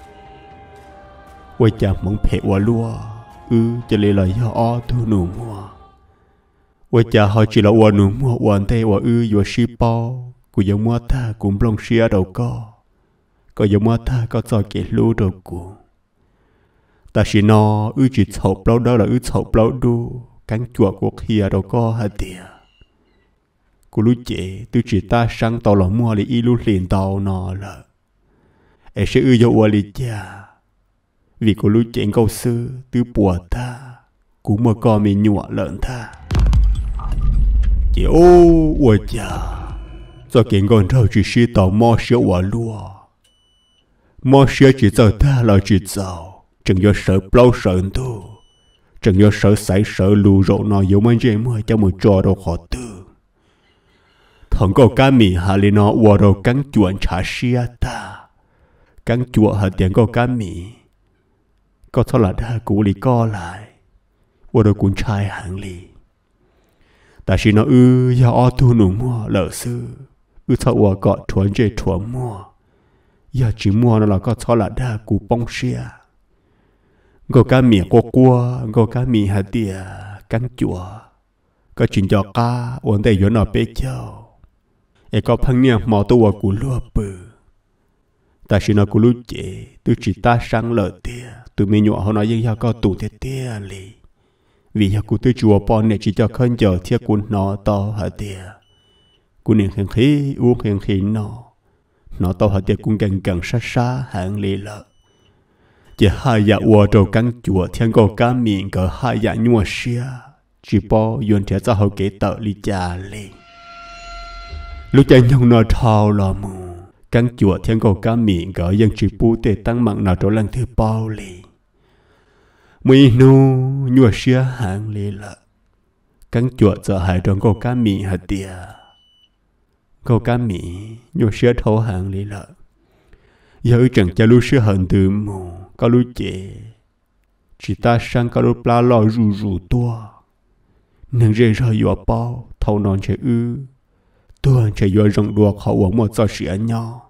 quay chạm mong phê qua lúa cho lấy lời do o thu nụ mua quay chạm họ chỉ là qua nụ mua quan tê qua vừa ship bao của giống mua tha cũng long xia đầu có giống mua tha có cho kể lú đầu của ta chỉ nó chỉ chậu bao đó là chậu bao đu cắn chua của kia đâu có hả tìa cô lú chế tôi chỉ ta sang tàu là mua để lú liền tàu nó là em sẽ vô qua lý cha vì cô lú chế câu sư tôi bùa ta cũng mà con mình nhọ lợn ta chị ôi cha do kiện con trâu chỉ si tàu mò sữa quả lúa mò sữa chỉ giờ ta là chỉ giàu chẳng do sợ bao sợ tu chẳng do sợ sải sợ lù rộ nó giống anh chị mua cho một trò đâu khó tư thằng có cá mì hà lên nó qua đâu cắn chuột trả xia ta cắn chuột hà tiền có cá mì có thọ là đa cũ lì co lại qua đâu cũng trai hàng lì ta chỉ nó do o tu nụ mua lỡ sư thọ qua gọt thuần dễ thuần mua giờ chỉ mua nó là có thọ là đa cũ bông xia gò cá mì qua qua gò cá mì hạt tìa cắn chua có chuyện cho cá ổn định vô nó bê châu e có phăng niệm mò tôi của lúa bự ta chỉ nói của lúa chế tôi chỉ ta sang lợi tìa tôi mới nhọ họ nói nhưng giờ có tủ thế tìa lì vì giờ của tôi chùa bọn này chỉ cho khơi giờ thiết của nó to hạt tìa của niệm khen khí uống khen khí nó to hạt tìa cũng gần gần sát sát hàng lì lợ chỉ hai dạ ua trâu cắn chùa thiên cổ cá miệng cỡ hai dạ nhua xia chỉ bỏ yuan thế cho hậu kế tợ li trà li lúc chạy nhung nó thao lò mù cắn chùa thiên cổ cá miệng cỡ dân chỉ pu tê tăng mặn nào trâu lần thứ bao li mui nu nhua xia hàng li lợ cắn chùa giờ hai trâu cổ cá miệng hạt tìa cổ cá miệng nhua xia thấu hàng li lợ giờ chẳng cho lúc xưa hận từ mù có lúc chế chỉ ta sang có lúc la lo rù tua nâng rơi rơi vô bao thâu non chạy tuần chạy vô rộng đuộc họ uống một giọt sữa nhỏ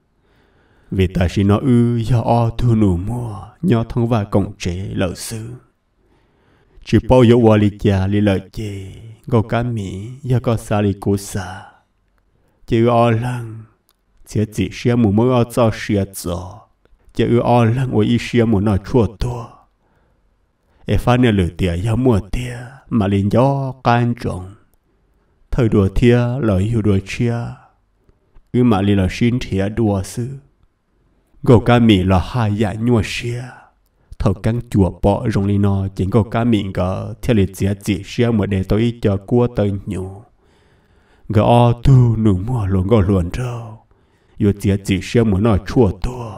vì ta chỉ nó do o thu nụ mua nhỏ thông và cộng chế lợi sư chỉ bao vô qua lý trà lý lợi chế gò cá mì do có xa lý cố xa chỉ o lăng chỉ xem một mối o cho sữa giò chỉ o lăng với ý xem một nó chua tua e pha nè lửa tiệt gió mùa tiệt mà liền gió can trọng thời đùa tiệt lời hiểu đùa chia mà liền là xin tiệt đùa sư gò cá mì là hai dạng nhua xia thầu cắn chùa bỏ rong li nó chỉ gò cá mì gỡ theo lịch chỉ xem một đề tôi cho cua tới nhủ gỡ tu nụ mua luôn gò luồn rau yo chỉ xem một nó chua tua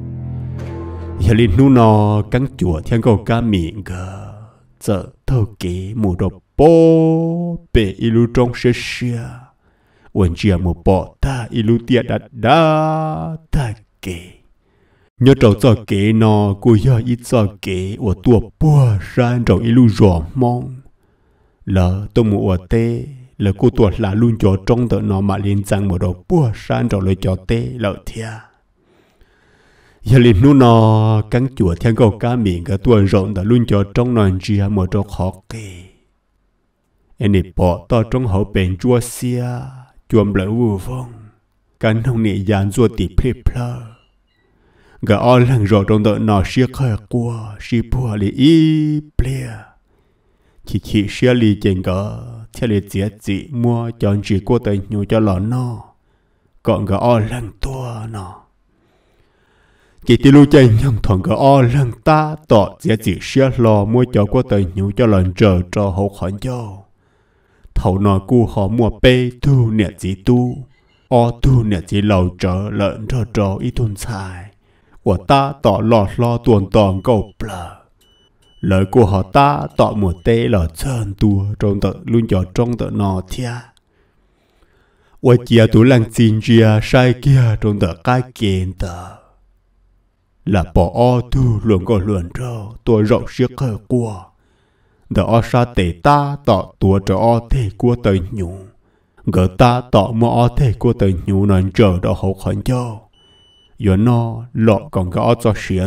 giờ linh nu nó cắn chùa theo gò cá mì gỡ giờ thâu kế một đồ bố bể ilu trong xe xe uẩn chia một bỏ ta ilu tiệt đã ta kế nhớ trâu cho kế nó cô giờ ít cho kế của tua bùa ra trâu ilu rõ mong lỡ tôi mua tê lỡ cô tuột là luôn cho trong tờ nó mà liên trang một đầu bùa san rồi lấy cho tê lỡ thia giờ liền nu nó cắn chùa theo câu cá miệng cái tuần rộng đã luôn cho trong non chia một đầu khó kì anh ấy bỏ to trong hậu bền chua xia chuồm lỡ vô vong cắn hông nị dàn chua tỉ phê phơ gà o lăng rồi trong tờ nó xia khơi qua xì bùa lì y plea chỉ xia lì chèn gà theo lì chia chị mua chọn chỉ qua tờ nhiều cho lọ nó còn gà o lăng tua nó chỉ tiêu lưu chạy nhung thằng gà o lăng ta tỏ chia chỉ xia lò mua cho qua tờ nhiều cho lần chờ cho hậu khỏi nhau thầu nọ cu họ mua bê tu nè chỉ tu o tu nè chỉ lầu trở lợn cho ít tuần xài của ta tỏ lọt lo tuần tòn cầu plờ lời của họ ta tỏ một tê lọ chân tua trong tợ luôn cho trong tợ nọ thia của chia tu lăng xin chia sai kia trong tợ cái kiện tờ là bỏ o tu luôn có luôn trâu tua rộng siết khởi qua đỡ o sa tê ta tỏ tua cho o tê của tờ nhủ gỡ ta tỏ mò o tê của tờ nhủ nên chờ đó hậu khẩn nhau giờ nó lọ còn gõ cho xía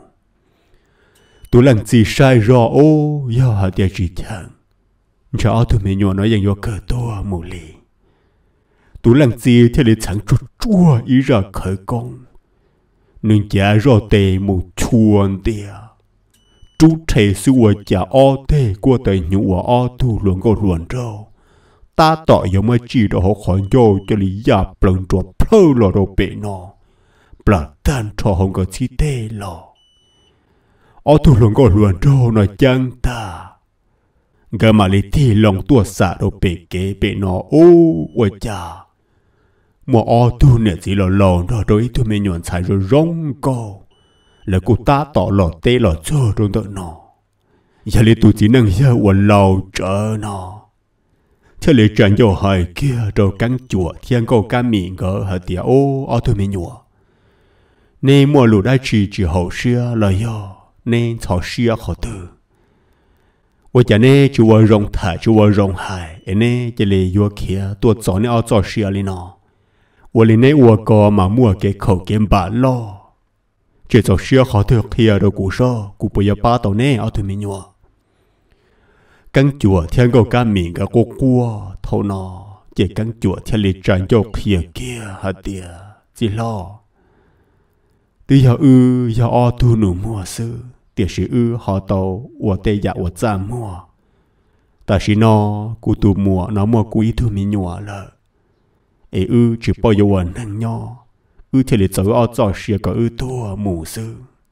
tu làm gì sai rõ ô giờ hạt địa chỉ thằng cho tụi mình nhỏ nói rằng do cờ to mù lì tu làm gì thì để chẳng chút chua ý ra khởi công nên chả rõ tề mù chuồn tìa chú thầy xua chả o tề của tề nhũ o tu luôn có luôn đâu ta tỏ giống mà chỉ đó họ khỏi vô cho lý giả plâng trò plơ lò đồ bể nó bà tan cho không có chi tê lò ở tu luôn có luôn đâu nói chăng ta gà mà lý thì lòng tua xả đồ bể kế bể nó ô ôi chà mà ở tu nè chỉ là lò đó đối tu mình nhọn xài rồi rong co là cô ta tỏ lò tê lò chơ trong tận nó giờ lý tu chỉ năng giờ quần lầu trở nó thế lý chẳng cho hai kia rồi cắn chùa thiên câu cá miệng gỡ hả tía ô ở tu mình nhọn nên mua lũ đại chỉ hậu xưa là do nên thọ xưa khó từ. Tôi chả nên chúa rong thả chúa rong hải, nên chỉ là vua kia tôi chọn nên ở cho xưa lên nó. Tôi lên nên vua có mà mua cái khẩu kiếm bả lo. Chỉ cho xưa khó từ kia rồi cú so, cú bây giờ ba tàu nên ở tụi mình nhua. Căng chùa thiên cầu cá miệng cái cô cua thâu nó, chỉ căng chùa thiên lịch tràn cho kia hả tiệt chỉ lo. Từ giờ o tu nụ mua sư tiệt sĩ họ tàu của tây dạ của cha mua ta sĩ nó cụ tu mua nó mua cụ ý tu mi nhua lợ chỉ bao giờวันnăng nho thì để cho o cho sĩ có tu mù sư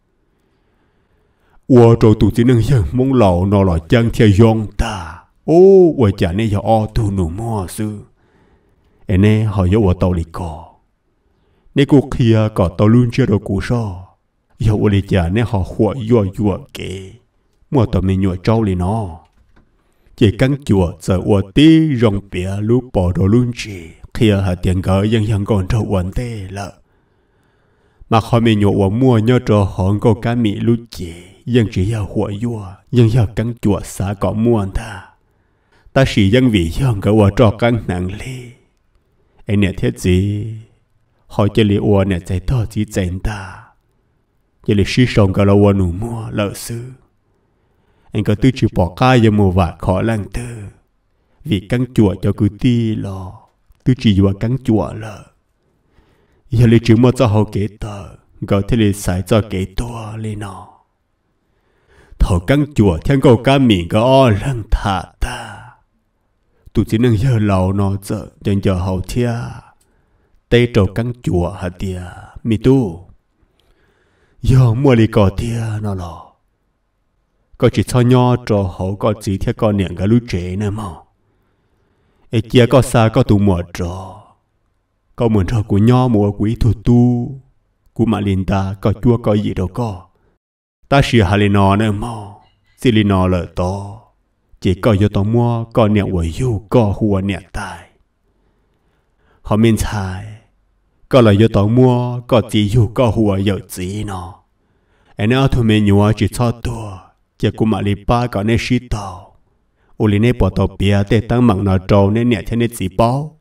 trâu tu chỉ năng giờ mong lẩu nó là chân theo yong ta chả nên giờ o tu nụ mua sư nè họ giờ tàu đi cò nếu cô kia có tàu luôn chưa được cú so, giờ ở đây chả nên họ khỏa dọa kệ, mua tàu mình nhồi trâu lên nó, chỉ cắn chùa giờ ở tí rong bia lú bỏ đồ luôn chỉ, kia hạt tiền cỡ dân còn trâu vấn đề lợ, mà họ mình nhồi mua nhớ trâu họ có cá mì lú chỉ, dân chỉ giờ khỏa dân giờ cắn chùa xã có mua ta chỉ dân vì dân cỡ ở trò cắn nặng li, anh nhớ thế gì? Họ chỉ li uo nè chạy to chỉ chạy ta, chỉ li sĩ sòng cả là uo nụ mua lợ sư, anh có tư chỉ bỏ cái giờ mua vặt khó lăng tư, vì cắn chùa cho cứ ti lo, tư chỉ uo cắn chùa lợ, giờ li chỉ mua cho họ kế tờ, có thể li xài cho kế to li nọ, thầu cắn chùa theo câu cá miệng có o lăng thả ta, tụi chỉ năng giờ lâu nó giờ chẳng giờ hậu thia. Tây trâu cắn chùa hả tìa mi tu giờ mua li cò tìa nó lò có chỉ cho nho trò hậu có chỉ theo con niệm cái lũ trẻ nè mà chia có xa có tụ mua trò có muốn trò của nho mua quý thủ tu của mà linh ta có chua có gì đâu có ta chỉ hà li nọ nè mà chỉ li nọ lợi to chỉ có giờ tao mua có niệm quẩy du có hùa niệm tài họ mình xài có là do tao mua có chỉ dù có hùa dầu chỉ nó anh ấy tụi mình nhua chỉ cho tua chỉ cũng mà li ba có nên xí tàu ô lì nè bỏ tàu bia để tăng mặn nó trâu nè nhẹ theo nè chỉ bao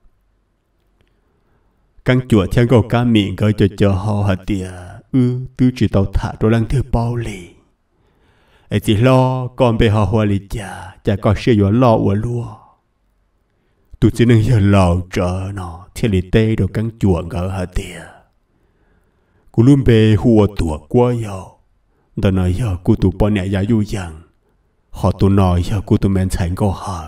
căng chuột theo câu cá miệng cái cho họ hạt tiệt tư chỉ tàu thả đồ lăng thứ bao lì ấy chỉ lo còn bị họ hoa lì chả có xe gió lo của lúa tụi chỉ nên giờ lò chờ nó theo lì tê đồ căng chuột ở hạt tiệt cú luôn bê hùa tuổi quá giàu đó nói giờ cú tụ bọn nhẹ giá du dằng họ tụ nói giờ cú tụ men thành câu hỏi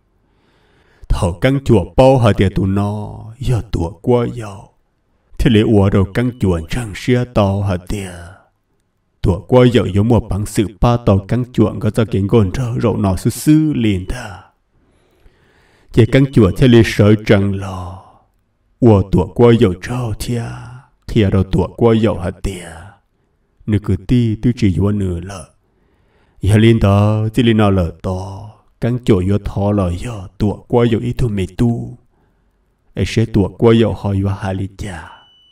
thầu căng chuột bao hạt tiệt tụ nó giờ tuổi quá giàu thế lẽ ủa đồ căng chuột chẳng xia to hạt tiệt tuổi quá giàu giống một bằng sự ba tàu căng chuột có cho kiến gòn trâu rậu nó sư liền ta chỉ căng chuột thế lẽ sợ chẳng lo ủa tuổi quá giàu trâu thia đồ tuổi quá giàu hạt tiệt nửa cứ ti tư chỉ vô nửa lợ giờ liên đó chỉ liên nào lợ to căng chuột vô thò lợ giờ tuổi quá giàu ít thôi mày tu ấy sẽ tuổi quá giàu hỏi vô hai lý cha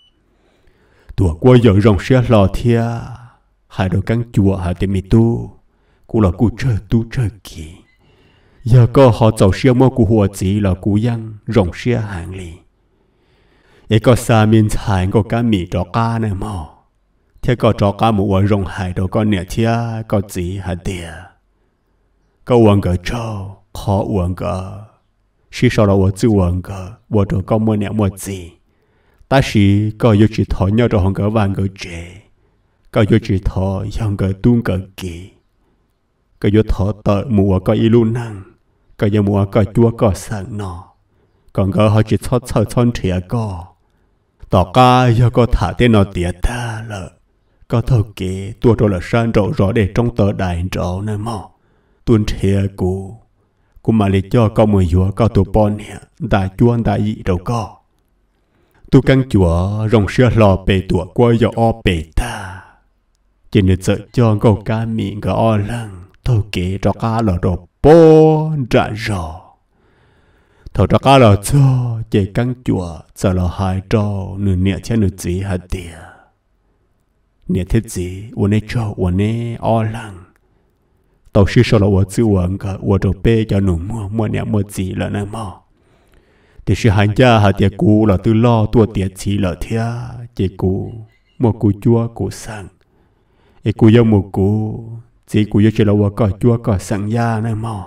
tuổi quá giàu rong sẽ lò thia hai đồ căng chuột hai tiền mày tu cú là cú chơi tu chơi kỳ giờ có họ giàu xe mua cú hoa chỉ là cú yang rong xe hàng lì ấy có xa miền thái có cá mì trò cá này mà thế có trò cá một quả rong hải đồ con nẹt thia có chỉ hạt tiệt có uống cái trâu khó uống cái chỉ sau đó tôi uống cái tôi đồ có mua nẹt mua gì ta chỉ có yêu chỉ thọ nhau đồ hong cái vàng cái chế có yêu chỉ thọ hong cái tuôn cái kỳ có yêu thọ tợ mua cái ilu năng có yêu mua cái chua cái sang nọ còn cái họ chỉ thọ thon thìa có tỏ ca do có thả tên nó tiệt ta là có thâu kế tua rồi là san trộn rõ để trong tờ đại trộn này mà tuôn thìa cụ mà lấy cho có mùi dúa có tụ bon nè đại chuan đại dị đâu có tu căng chúa rong xưa lò bể tủa qua giờ o bể ta chỉ nên sợ cho câu cá miệng cái o lăng thâu kế cho cá lò đồ bon trả rõ thầu cho cá lò cho chỉ căng chúa sợ lò hai trâu nửa nhẹ trên nửa chỉ hạt tiệt nhẹ thế gì uốn nê trâu uốn nê o lăng tàu sư sau đó uốn chữ uốn cả uốn đồ bê cho nụ mua nhẹ mua gì là nè mà thì sự hành gia hạt tiệt cũ là từ lo tua tiệt chỉ là thia chỉ cũ một cú chua cú sang ấy cú yêu một cú chỉ cú yêu chỉ là uốn cỏ chua cỏ sang gia nè mà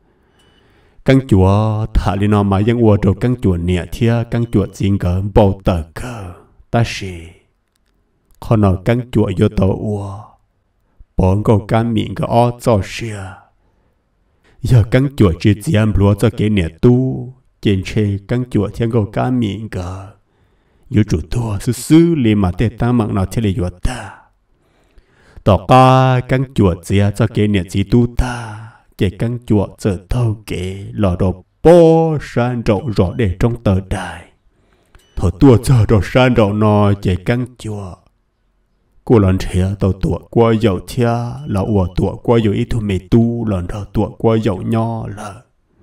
căng chùa thả đi nó màยังuốn đồ căng chùa nhẹ thia căng chùa chính cỡ bầu tờ cơ ta sĩ còn nó căng chùa yêu tàu uốn bọn câu cá miệng cái o cho xia giờ căng chùa chỉ diam lúa cho cái nhẹ tu trên xe căng chùa theo câu cá miệng cả yêu chủ thua sư liền mà tê ta mặc nào theo lời yêu ta tỏ ca căng chùa chia cho cái nhẹ chỉ tu ta chỉ căng chùa giờ thâu kế lò đồ bó san rộng rõ để trong tờ đài thở tua giờ đồ san rộng nó chỉ căng chùa cô lần thia tàu tuổi qua dầu thia là ủa tuổi qua dầu ít thôi mày tu lần thầu tuổi qua dầu nho là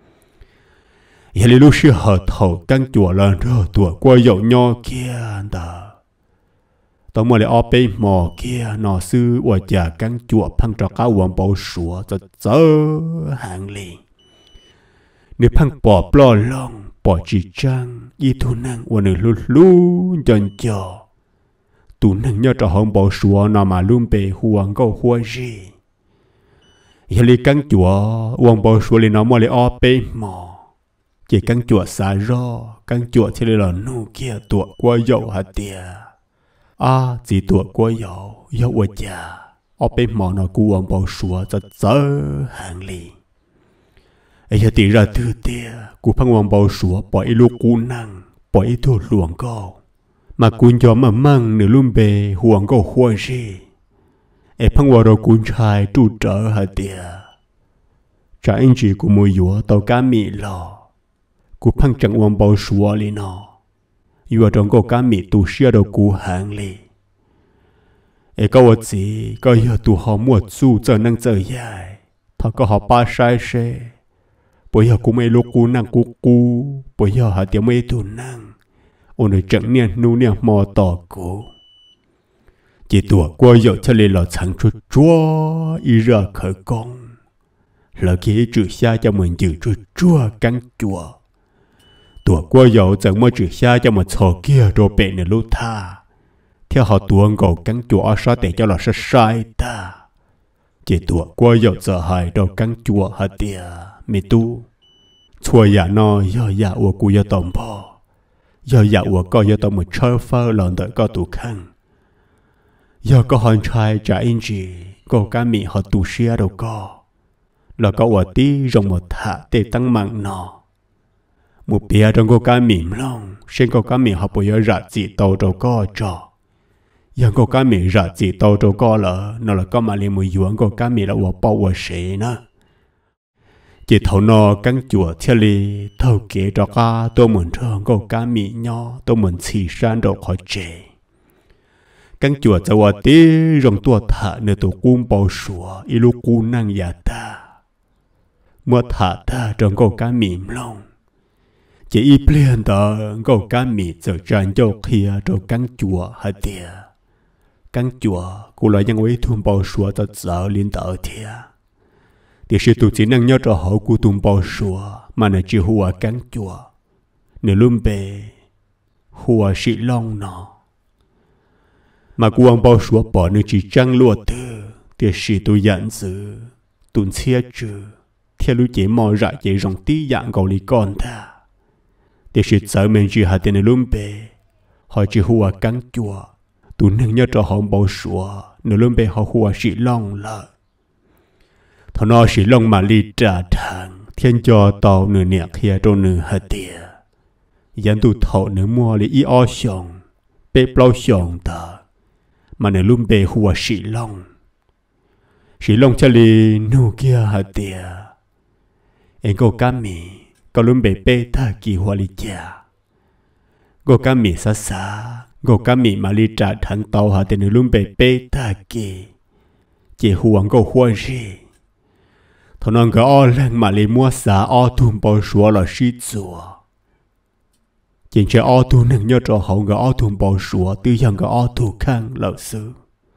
giờ lúc xưa họ thầu căng chùa lần thầu tuổi qua dầu nho kia đó tao mua lại ở bên mò kia nó sư ủa già căng chùa phăng cho cá uống bao sủa cho dở hàng liền nếu phăng bỏ bò lông bỏ chỉ trang y thu năng uống nửa lú lú dần dần tụ năng nhớ cho hông bỏ sủa nó mà luôn bề huang câu hoa gì giờ li căng chùa uống bỏ sủa li nó mua lại ở bên mò chỉ căng chùa xả ro căng chùa thì là nô kia tuổi qua dầu hạt tiệt chỉ tuổi qua dầu dầu ở nhà ở bên mò nó cú uống bỏ sủa cho dở hàng lì ấy giờ tỉ ra thứ tiệt cú phăng uống bỏ sủa bỏ ít lúc cú năng bỏ ít thôi luồng câu mà cuốn gió mà mang nửa luôn bề huang câu hoa gì ấy phăng vào đầu cuốn trai trụ trở hạt tiệt trả anh chị của mùi dúa tàu cá mì lò cú phăng chẳng uống bao sủa li nó vừa trong câu cá mì tụ xia đầu cú hàng li ấy câu ở gì câu giờ tụ họ mua su chờ năng chờ dài thọ có họ ba sai xe bây giờ cũng mấy lúc cú năng cú bây giờ hạt tiệt mấy tụ năng ôn chẳng niên nu niên mò tỏ cổ chỉ tuổi qua dậu cho lên lò sáng chúa chúa ý ra khởi công là khi trừ xa cho mình giữ cho chua cắn chùa tuổi qua dầu chẳng mới trừ xa cho một số kia đồ bể nè lúc tha theo họ tuồng cầu cắn chùa ở sao để cho là sai ta chỉ tuổi qua dầu sợ hại đồ cắn chùa hả tiệt mẹ tu chua ya no ya ua cu ya tông bò ya ua có ya tông một chơi phơ lần đợi có tụ khăn ya có hòn trai trả in gì có cá mì họ tụ xia đâu có là có ua tí rong một thả tê tăng mạng nọ một bia trong có cá mì long xem có cá mì họ bây giờ rạ chỉ tàu đâu có cho ya có cá mì rạ chỉ tàu đâu có là nó là có mà liền mùi yuan có cá mì là ua bao ua sế nữa chỉ thầu nó cắn chùa theo li thầu kế cho cá tôi muốn thường có cá mì nhỏ tôi muốn chỉ san đồ khỏi chế cắn chùa cho vào tí rong tua thả nơi tổ cung bao sủa ilu cu năng giả ta mua thả ta trong có cá mì long chỉ ít liền đó có cá mì giờ tràn cho kia rồi cắn chùa hả tiệt cắn chùa cô lạiยังไว้thùng bao sủa cho giờ liên tờ thiệt thì sự tụi chỉ năng nhớ cho họ của tụi bao sủa mà nó chỉ hùa cắn chùa nếu luôn bề hùa sĩ long nọ mà của ông bao sủa bỏ nó chỉ trăng lụa tư thì sự tụi dẫn dữ tụi chia trừ theo lúc chỉ mò ra chỉ rong tí dạng cầu lý con ta thì sự sợ mình chỉ hạt tiền luôn bề họ chỉ hùa cắn chùa tụi năng nhớ cho họ bao sủa nếu luôn bề họ hùa sĩ long là thằng nó chỉ long mà li trả thằng thiên cho tàu nửa nhẹ kia trong nửa hạt tiền dẫn tụ thọ nửa mua li y o sòng bê bao sòng ta mà nửa luôn bê hùa chỉ long cho li nô kia hạt tiền em có cá mì có luôn bê bê ta kỳ hùa li cha có cá mì xa xa có cá mì mà li trả thằng tàu hạt tiền nửa luôn bê bê ta kỳ chỉ hùa có hùa gì thằng nó cái o lên mà lấy mua xả o thùng bao sủa là xí chùa chỉ chơi o thùng nâng nhớ cho họ cái o thùng bao sủa tư dòng cái o thùng khăn lão sư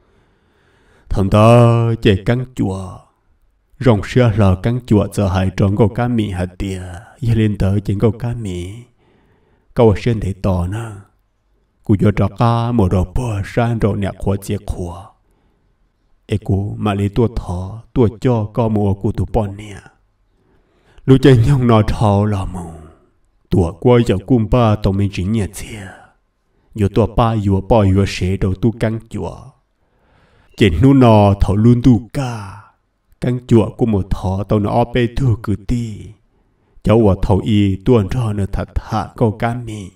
thằng đó chạy cắn chùa rong xưa là cắn chùa giờ hai tròn có cá mì hạt tiệt giờ lên tới chỉ có cá mì câu xuyên để tỏ nè cú cho trò cá một đồ bò sang đồ nhạc khoa chia khoa ê cô mà lấy tua thọ tua cho có mua của tụi bọn nè lúc chơi nhông nó thọ là mù tua qua giờ cung ba tụi mình chỉ nhẹ chia giờ tua ba giờ bao giờ sẽ đầu tu căng chùa chỉ nu nó thọ luôn tu ca căng chùa của một thọ tụi nó bê thua cứ ti cháu và thọ y tuần cho nó thật hạ câu cá mì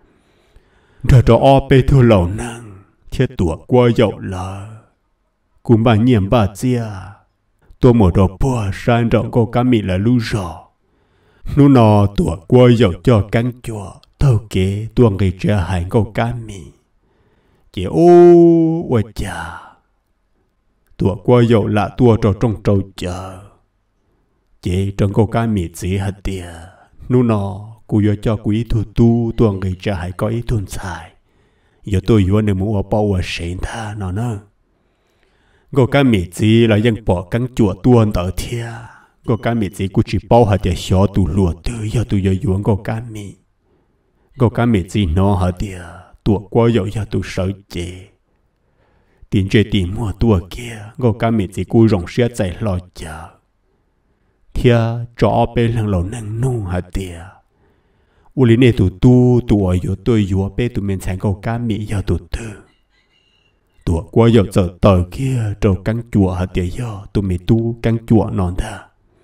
rồi cho bê thua lẩu năng thiết tua qua dậu là cùng bà nhiệm bà chia tôi một đồ bùa sang rộng cô cá mì là lưu rõ nó nọ tuổi qua dầu cho cắn chùa thâu kế tôi người trẻ hành cô cá mì chỉ ô ôi chà tuổi qua dầu là tua trò trong trâu chờ chỉ trong cô cá mì chỉ hạt tiền nó nọ cô yo cho quý thu tu tôi người trẻ hành có ý thôn xài giờ tôi yo nên muốn bao ở sến tha nó nữa có cái mì gì là ยัง bỏ cắn chùa tuôn ở thia có cái mì gì cũng chỉ bao hạt để xóa tụ lụa từ giờ tụ giờ yuan có cái mì gì nó hạt để tụ qua giờ tụ sợ chế tiền chế tiền mua tụ kia có cái mì gì cũng rong xe chạy lo chờ thia cho bên lăng lầu năng nung hạt để u lý này tụ ở giờ tôi giờ bên tụ mình sang có cái mì giờ tụ từ tụi qua giờ giờ tờ kia rồi cắn chùa hạt địa giờ tụi mày tu cắn chùa non ta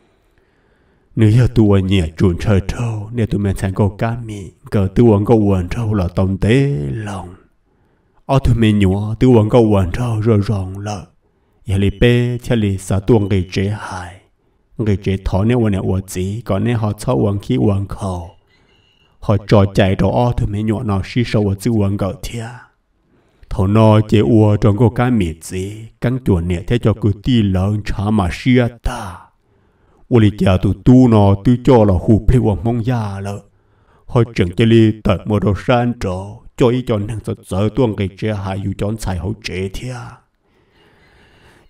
nếu giờ tụi nhẹ chuẩn trời trâu nên tụi mình sang có cá mì cờ tụi có quần trâu là tông tế lòng ở tụi mình nhua tụi có quần trâu rồi rong lợ giờ li bê cho li sa tụi người chế hại người chế thọ nếu quần này gì còn nếu họ cho quần khí quần khẩu họ trò chạy rồi ở tụi mình nhua nó xí sâu ở tụi quần gạo thia thầu nó chế ua trong có cái mì gì cắn chuột nè thế cho cứ ti lớn chả mà xia ta u li cha tụ tu nó tu cho là hụp lên quăng mong ya lợ hồi chẳng cho li tận một đồ san trổ cho ý cho năng sợ sợ tuông cái chế hại dù chọn xài hậu chế thia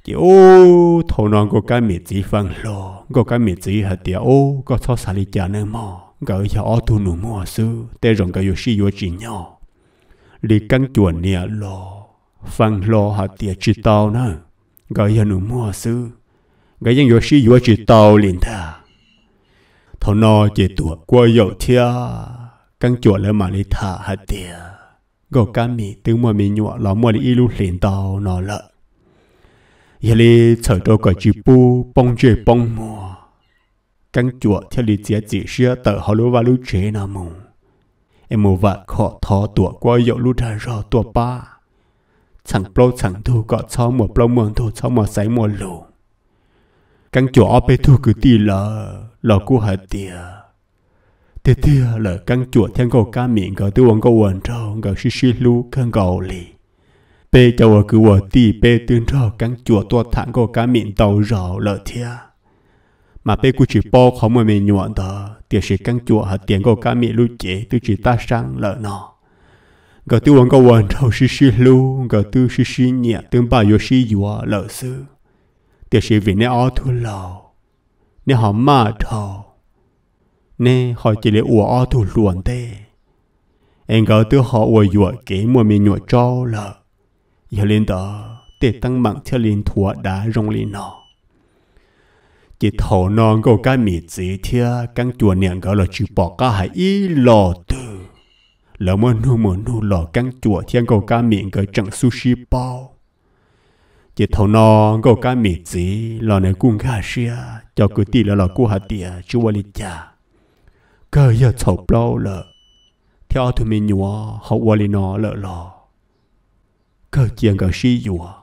chỉ ô thầu non có cái miệt gì phăng lo có cái miệt gì hạt tiệt ô có thao xả đi chả nơi mò gỡ cho ô thu nụ mua sư tê rồng cái yoshi yo chỉ nhỏ đi căng chuồn nè lo phăng lo hạt tiệt chỉ tàu nữa gỡ cho nụ mua sư gỡ những yoshi yo chỉ tàu liền thà thầu non chỉ tuổi qua dậu thia căng chuồn lên mà đi thả hạt tiệt có cái miệt từ mà mình nhọ lắm mà đi ilu liền tàu nó lợ giờ li chờ đâu có chữ bu bông chơi bông mùa căng chuột theo li chia chỉ xưa tờ họ lúa và lúa chế nào mù em mua vợ họ thò tuổi qua dậu lúa ra rồi tuổi ba chẳng bao chẳng thu có sau một bao mùa thu sau một sấy mùa lù căng chuột ở bên thu cứ tì lờ cú hạt tiề tiề tiề lờ căng chuột theo câu cá miệng có tiêu câu quần trâu có xí lú căng cầu lì bê cháu cứ ở tì bê tương rõ căng chùa tua thẳng có cá miệng tàu rõ lợ thia mà bê cứ chỉ bao không mà mình nhọn đó tiệt sĩ căng chùa hạt tiền có cá miệng lưu chế từ chỉ ta sang lợ nọ gỡ tiêu uống có quần trâu xí lưu gỡ tư xí nhẹ tương bao yo xí dùa lợ sư tiệt sĩ vì nè ó thu lầu nè họ mà thầu nè họ chỉ để ủa ó thu luồn tê em gỡ tư họ ủa dùa kế mà mình nhọn trâu lợ giờ lên đó để tăng mạng theo lên thua đá rong lên nọ chỉ thầu non có cái mịt gì thia căng chuột niệm gọi là chỉ bỏ cá hải ý lò từ lỡ mà nu lò căng chuột thiên có cái miệng cái chẳng sushi bao chỉ thầu non có cái mịt gì lò này cũng khá xia cho cứ tì là lò cua hạt tiề chú li cha cơ giờ chọc lâu lợ theo tụi mình nhua học li nọ lợ lò cơ chiang cơ sĩ dùa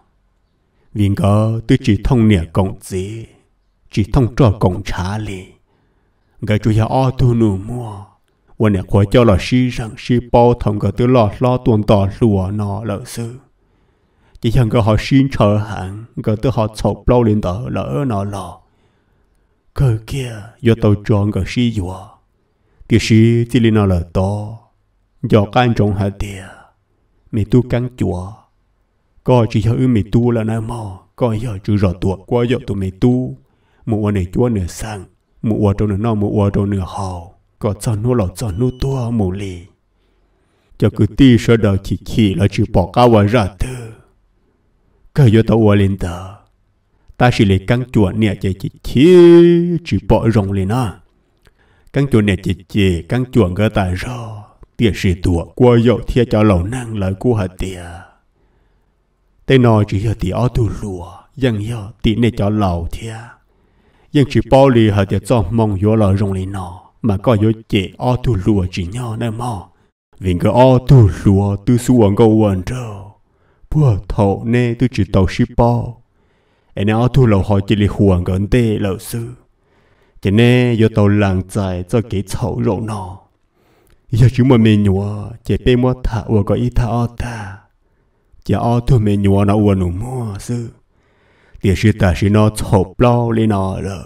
vì cơ tôi chỉ thông nè cộng gì chỉ thông cho cộng trả lì cái chủ nhà ô tô nụ muaวันนี้ขอเจ้าหล่อชีรังชีเป้าทำก็ตัวหล่อล้อตัวต่อหลัวนอเหล่าซื้อจะยังก็เขาชินเชอหังก็ตัวเขาฉบเปล่าเรียนต่อเหล่านอหล่อก็เกี่ยยอตัวจองก็ชีอยู่ที่ชีที่ลินอเหล่าต่อยอการจงหาเดียมีตู้กังจัวก็chỉ choมีตู้แล้วนะมอก็ยอจูรอตัวกว่ายอตัวมีตู้มัวในจัวเหนือสั่งมัวตัวเหนือนอมัวตัวเหนือหอก็จอนู้หล่อจอนู้ตัวมูลีจะคือตีเสดขี้แล้วจีบอกก้าวราเธอก็ยอตัวลินเตอตาสิเลยกังจัวเนี่ยจะขี้จีบอกรงเลยนะกังจัวเนี่ยจีกังจัวก็ตายรอเตี้ยสิตัวกว่ายอเทียจะเหล่านั่งเลยกูหาเตี้ยแต่นอจียอตีอ้อตัวลัวยังยอตีเนี่ยจะเหล่าเทียยังจีบอกเลยหาจะจ้องมองยอเหล่ารงเลยนอmà có yếu chế ô tu lùa chỉ nhau nè mò vì cái ô tu lùa tu xuống cái quần trâu bữa thầu nè tu chỉ tàu ship bao anh ô tu lầu họ chỉ li huang cái tê lầu sư cho nên yếu tàu làng dài cho cái chậu rậu nọ giờ chúng mình nhua chỉ bé mua thả uo có ít thả ô ta chỉ ô tu mình nhua nó uo nụ mua sư để sư ta sư nó chậu bao lên nọ rồi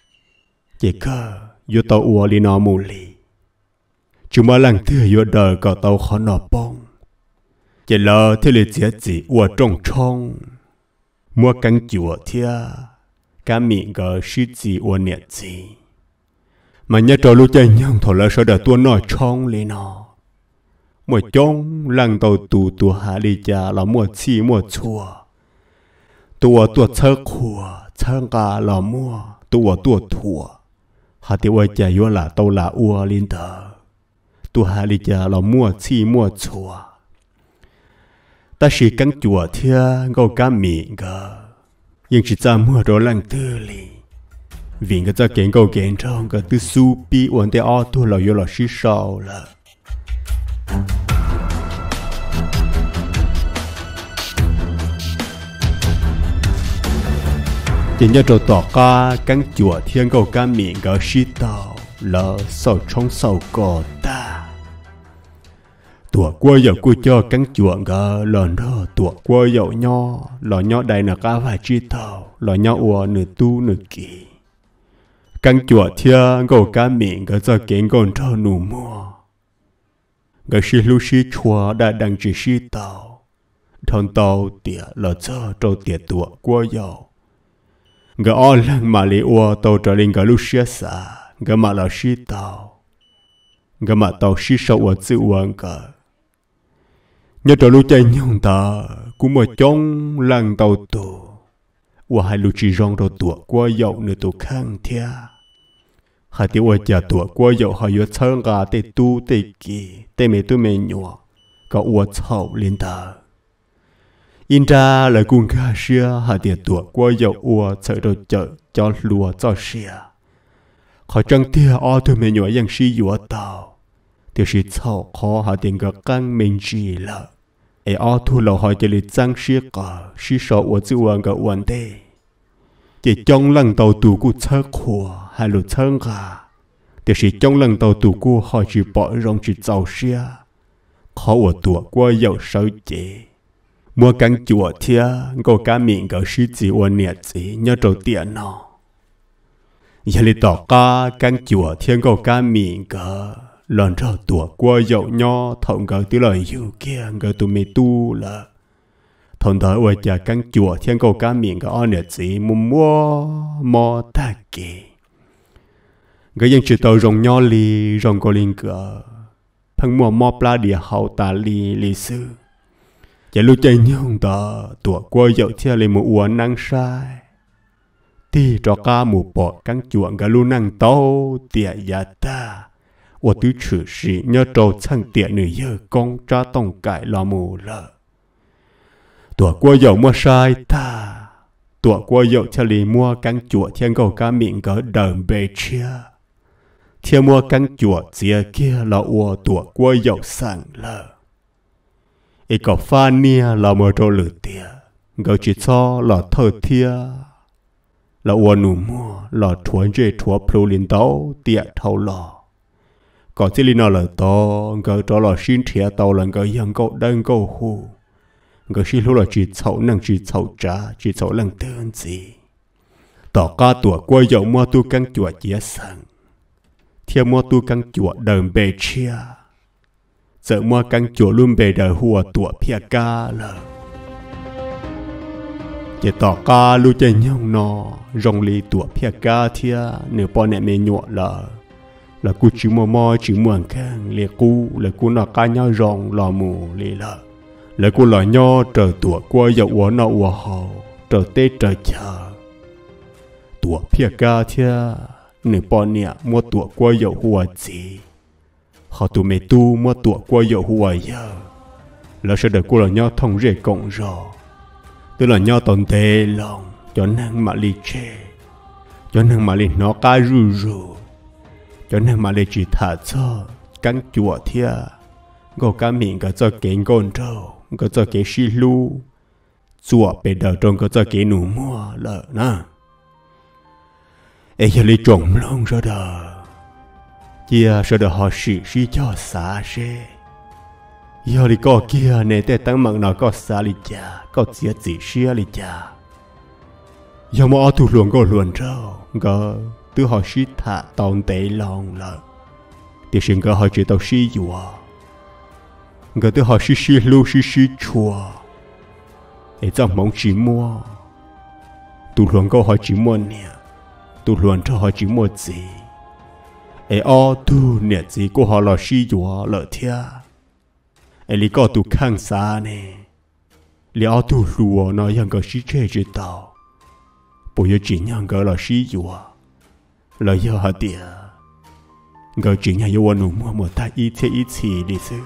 chỉ cơ yo tàu uo li nọ mù lì chúng mà lăng thừa yo đời có tàu khó nọ bông chỉ lỡ theo lì chế chỉ uo trông trông mua căng chùa thia cá miệng có sư chỉ uo nhẹ chỉ mà nhớ trò lúc chơi nhung thổ lỡ sợ đời tua nọ trông li nọ mua trông lăng tàu tù hạ li cha là mua chi mua chua tua chơ khua chơ gà là mua tua thua họ tiêu ai chạy vô là tàu là ua liên tờ tu hà li cha là mua chi mua chùa ta chỉ cắn chùa thia gâu cá miệng cơ nhưng chỉ ra mua đồ lăng tư li vì cái cho kiện gâu kiện trong cái tư su pi uốn tê o tu là vô là xí sầu là chỉ nhớ đồ tỏ ca cắn chùa thiên cầu cá miệng gỡ xí tàu lỡ sầu trong sầu cò ta tuổi qua dạo cô cho cắn chùa gỡ lần đó tuổi qua dạo nho lò nho đầy là cá vài chi tàu lò nho ua nửa tu nửa kỳ cắn chùa thiên cầu cá miệng gỡ cho kiện con trâu nụ mua gỡ xí lu xí chùa đã đăng chỉ xí tàu thon tàu tiệt là cho trâu tiệt tua qua dầu gã o lăng mà li ua tàu trở lên gã lúc xia xa gã mà là xí tàu gã mà tàu xí sâu ở chữ uang cả nhớ trở lúc chạy nhung ta cũng mà trong lăng tàu tù và hai lúc chỉ rong đồ tua qua dầu nữa tụ khang thia hai tiêu ở nhà tua qua dầu hai yếu chơi gà tê tu tê kỳ tê mê tu mê nhỏ có uất hậu lên ta in ra là cùng gà xia hai tiêu tua qua dầu uất chơi đồ chợ cho lúa cho xia họ chẳng tia o tu mê nhỏ yang xí yếu tàu tiêu xí hậu khó hai tiền gà căng mình gì là ai o tu lâu hỏi cho lịch trang xí cả xí sợ uất chữ uang gà uẩn tê chỉ trong lần tàu tù của chơi khua hay lụt chơi gà thì chỉ trong lần tàu tù của họ chỉ bỏ rong chỉ giàu xia khó ở tuổi qua giàu sâu chế mua căn chùa thia có cá miệng có sĩ chỉ ở nhà chỉ nhớ đầu tiền nó giờ đi tỏ cá căn chùa thiên có cá miệng có lần đầu tuổi qua giàu nho thằng có từ lời yêu kia có tụi mày tu là thằng đó ở nhà căn chùa thiên có cá miệng có ở nhà chỉ mua mò ta kì cái dân chỉ tàu rồng nho lì rồng có linh cờ thằng mua mò pla địa hậu ta lì sư chỉ lúc chạy nhung ta tuổi qua dậu theo lên một uốn năng sai ti cho cá một bọ cắn chuộng cái lu năng tàu tiệt ya ta ở tứ chữ sĩ nhớ trâu sang tiệt nữ giờ con cha tông cải lo mù lợ tuổi qua dậu mua sai ta tuổi qua dậu theo lên mua cắn chuộng thiên cầu cá miệng có đờm bề chia thiên mua căn chùa chia kia là ua tuổi qua dậu sang lờ ấy có pha nia là mở trâu lửa tia gấu chỉ cho là thơ thia là ua nụ mua là thuần dê thua plu linh tàu tia thâu lò có chỉ linh nào là to gấu cho là xin thia tàu là gấu yang gấu đơn gấu hù gấu xin lúc là chỉ chậu năng chỉ chậu trà chỉ chậu lần tương gì tỏ ca tuổi qua dậu mua tu căn chùa chia sang thiên mua tu căn chùa đờm bề chia giờ mua căn chùa luôn bề đời hùa tuổi pia ca lờ chỉ tỏ ca lu chơi nhung nọ rong li tuổi pia ca thia nửa po nẹt mê nhọ là cu chỉ mua mo chỉ mua khang là cu nọ ca nhau rong lò mù li là cu lò nho trời tuổi qua dậu uốn nọ uốn hậu trời tết trời chờ tuổi pia ca thia nửa bọn nè mua tuổi qua dậu hùa gì họ tụi mày tu mua tuổi qua dậu hùa giờ là sẽ được cô là nhau thông rể cộng rồi tức là nhau tồn tệ lòng cho năng mà li chê cho năng mà li nó cá rù cho năng mà li chỉ thả cho cắn chùa thia có cá miệng có cho kén con trâu có cho kén xí lu chùa bề đầu trong có cho kén nụ mua lợ nè ấy giờ lấy trộm lông rồi đó kia rồi đó họ sĩ cho xa xe giờ lấy có kia này để tăng mạng nó có xa li cha có chia chỉ xia li cha giờ mà ở thủ luồng có luồn đâu có từ họ sĩ thả tòn tệ lòng là thì xin có họ chỉ tàu sĩ dùa có từ họ sĩ lu sĩ chùa ấy trong mong chỉ mua thủ luồng có họ chỉ mua nè tu luận cho họ chỉ một gì, ấy o tu nè gì của họ là sĩ dùa lợi thia, ấy lý có tu khang xa nè, lý o tu lùa nó yang có sĩ chế chế tàu, bây giờ chỉ yang có là sĩ dùa, là do họ tiệt, cái chỉ yang yêu nụ mua một tai ít thế ít gì đi chứ,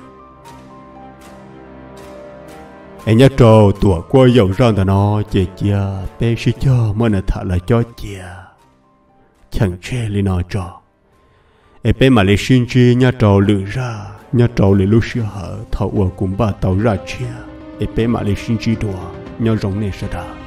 ấy nhớ trâu tuổi qua dầu rong ta nó chè chia, bé sĩ cho mà nó thà là cho chè chẳng che li nó cho em bé mà lấy xin chi nhà trâu lựa ra nhà trâu lấy lúc xưa hở thầu ở cùng ba tàu ra chia em bé mà lấy xin chi đùa nhau rong này sẽ đã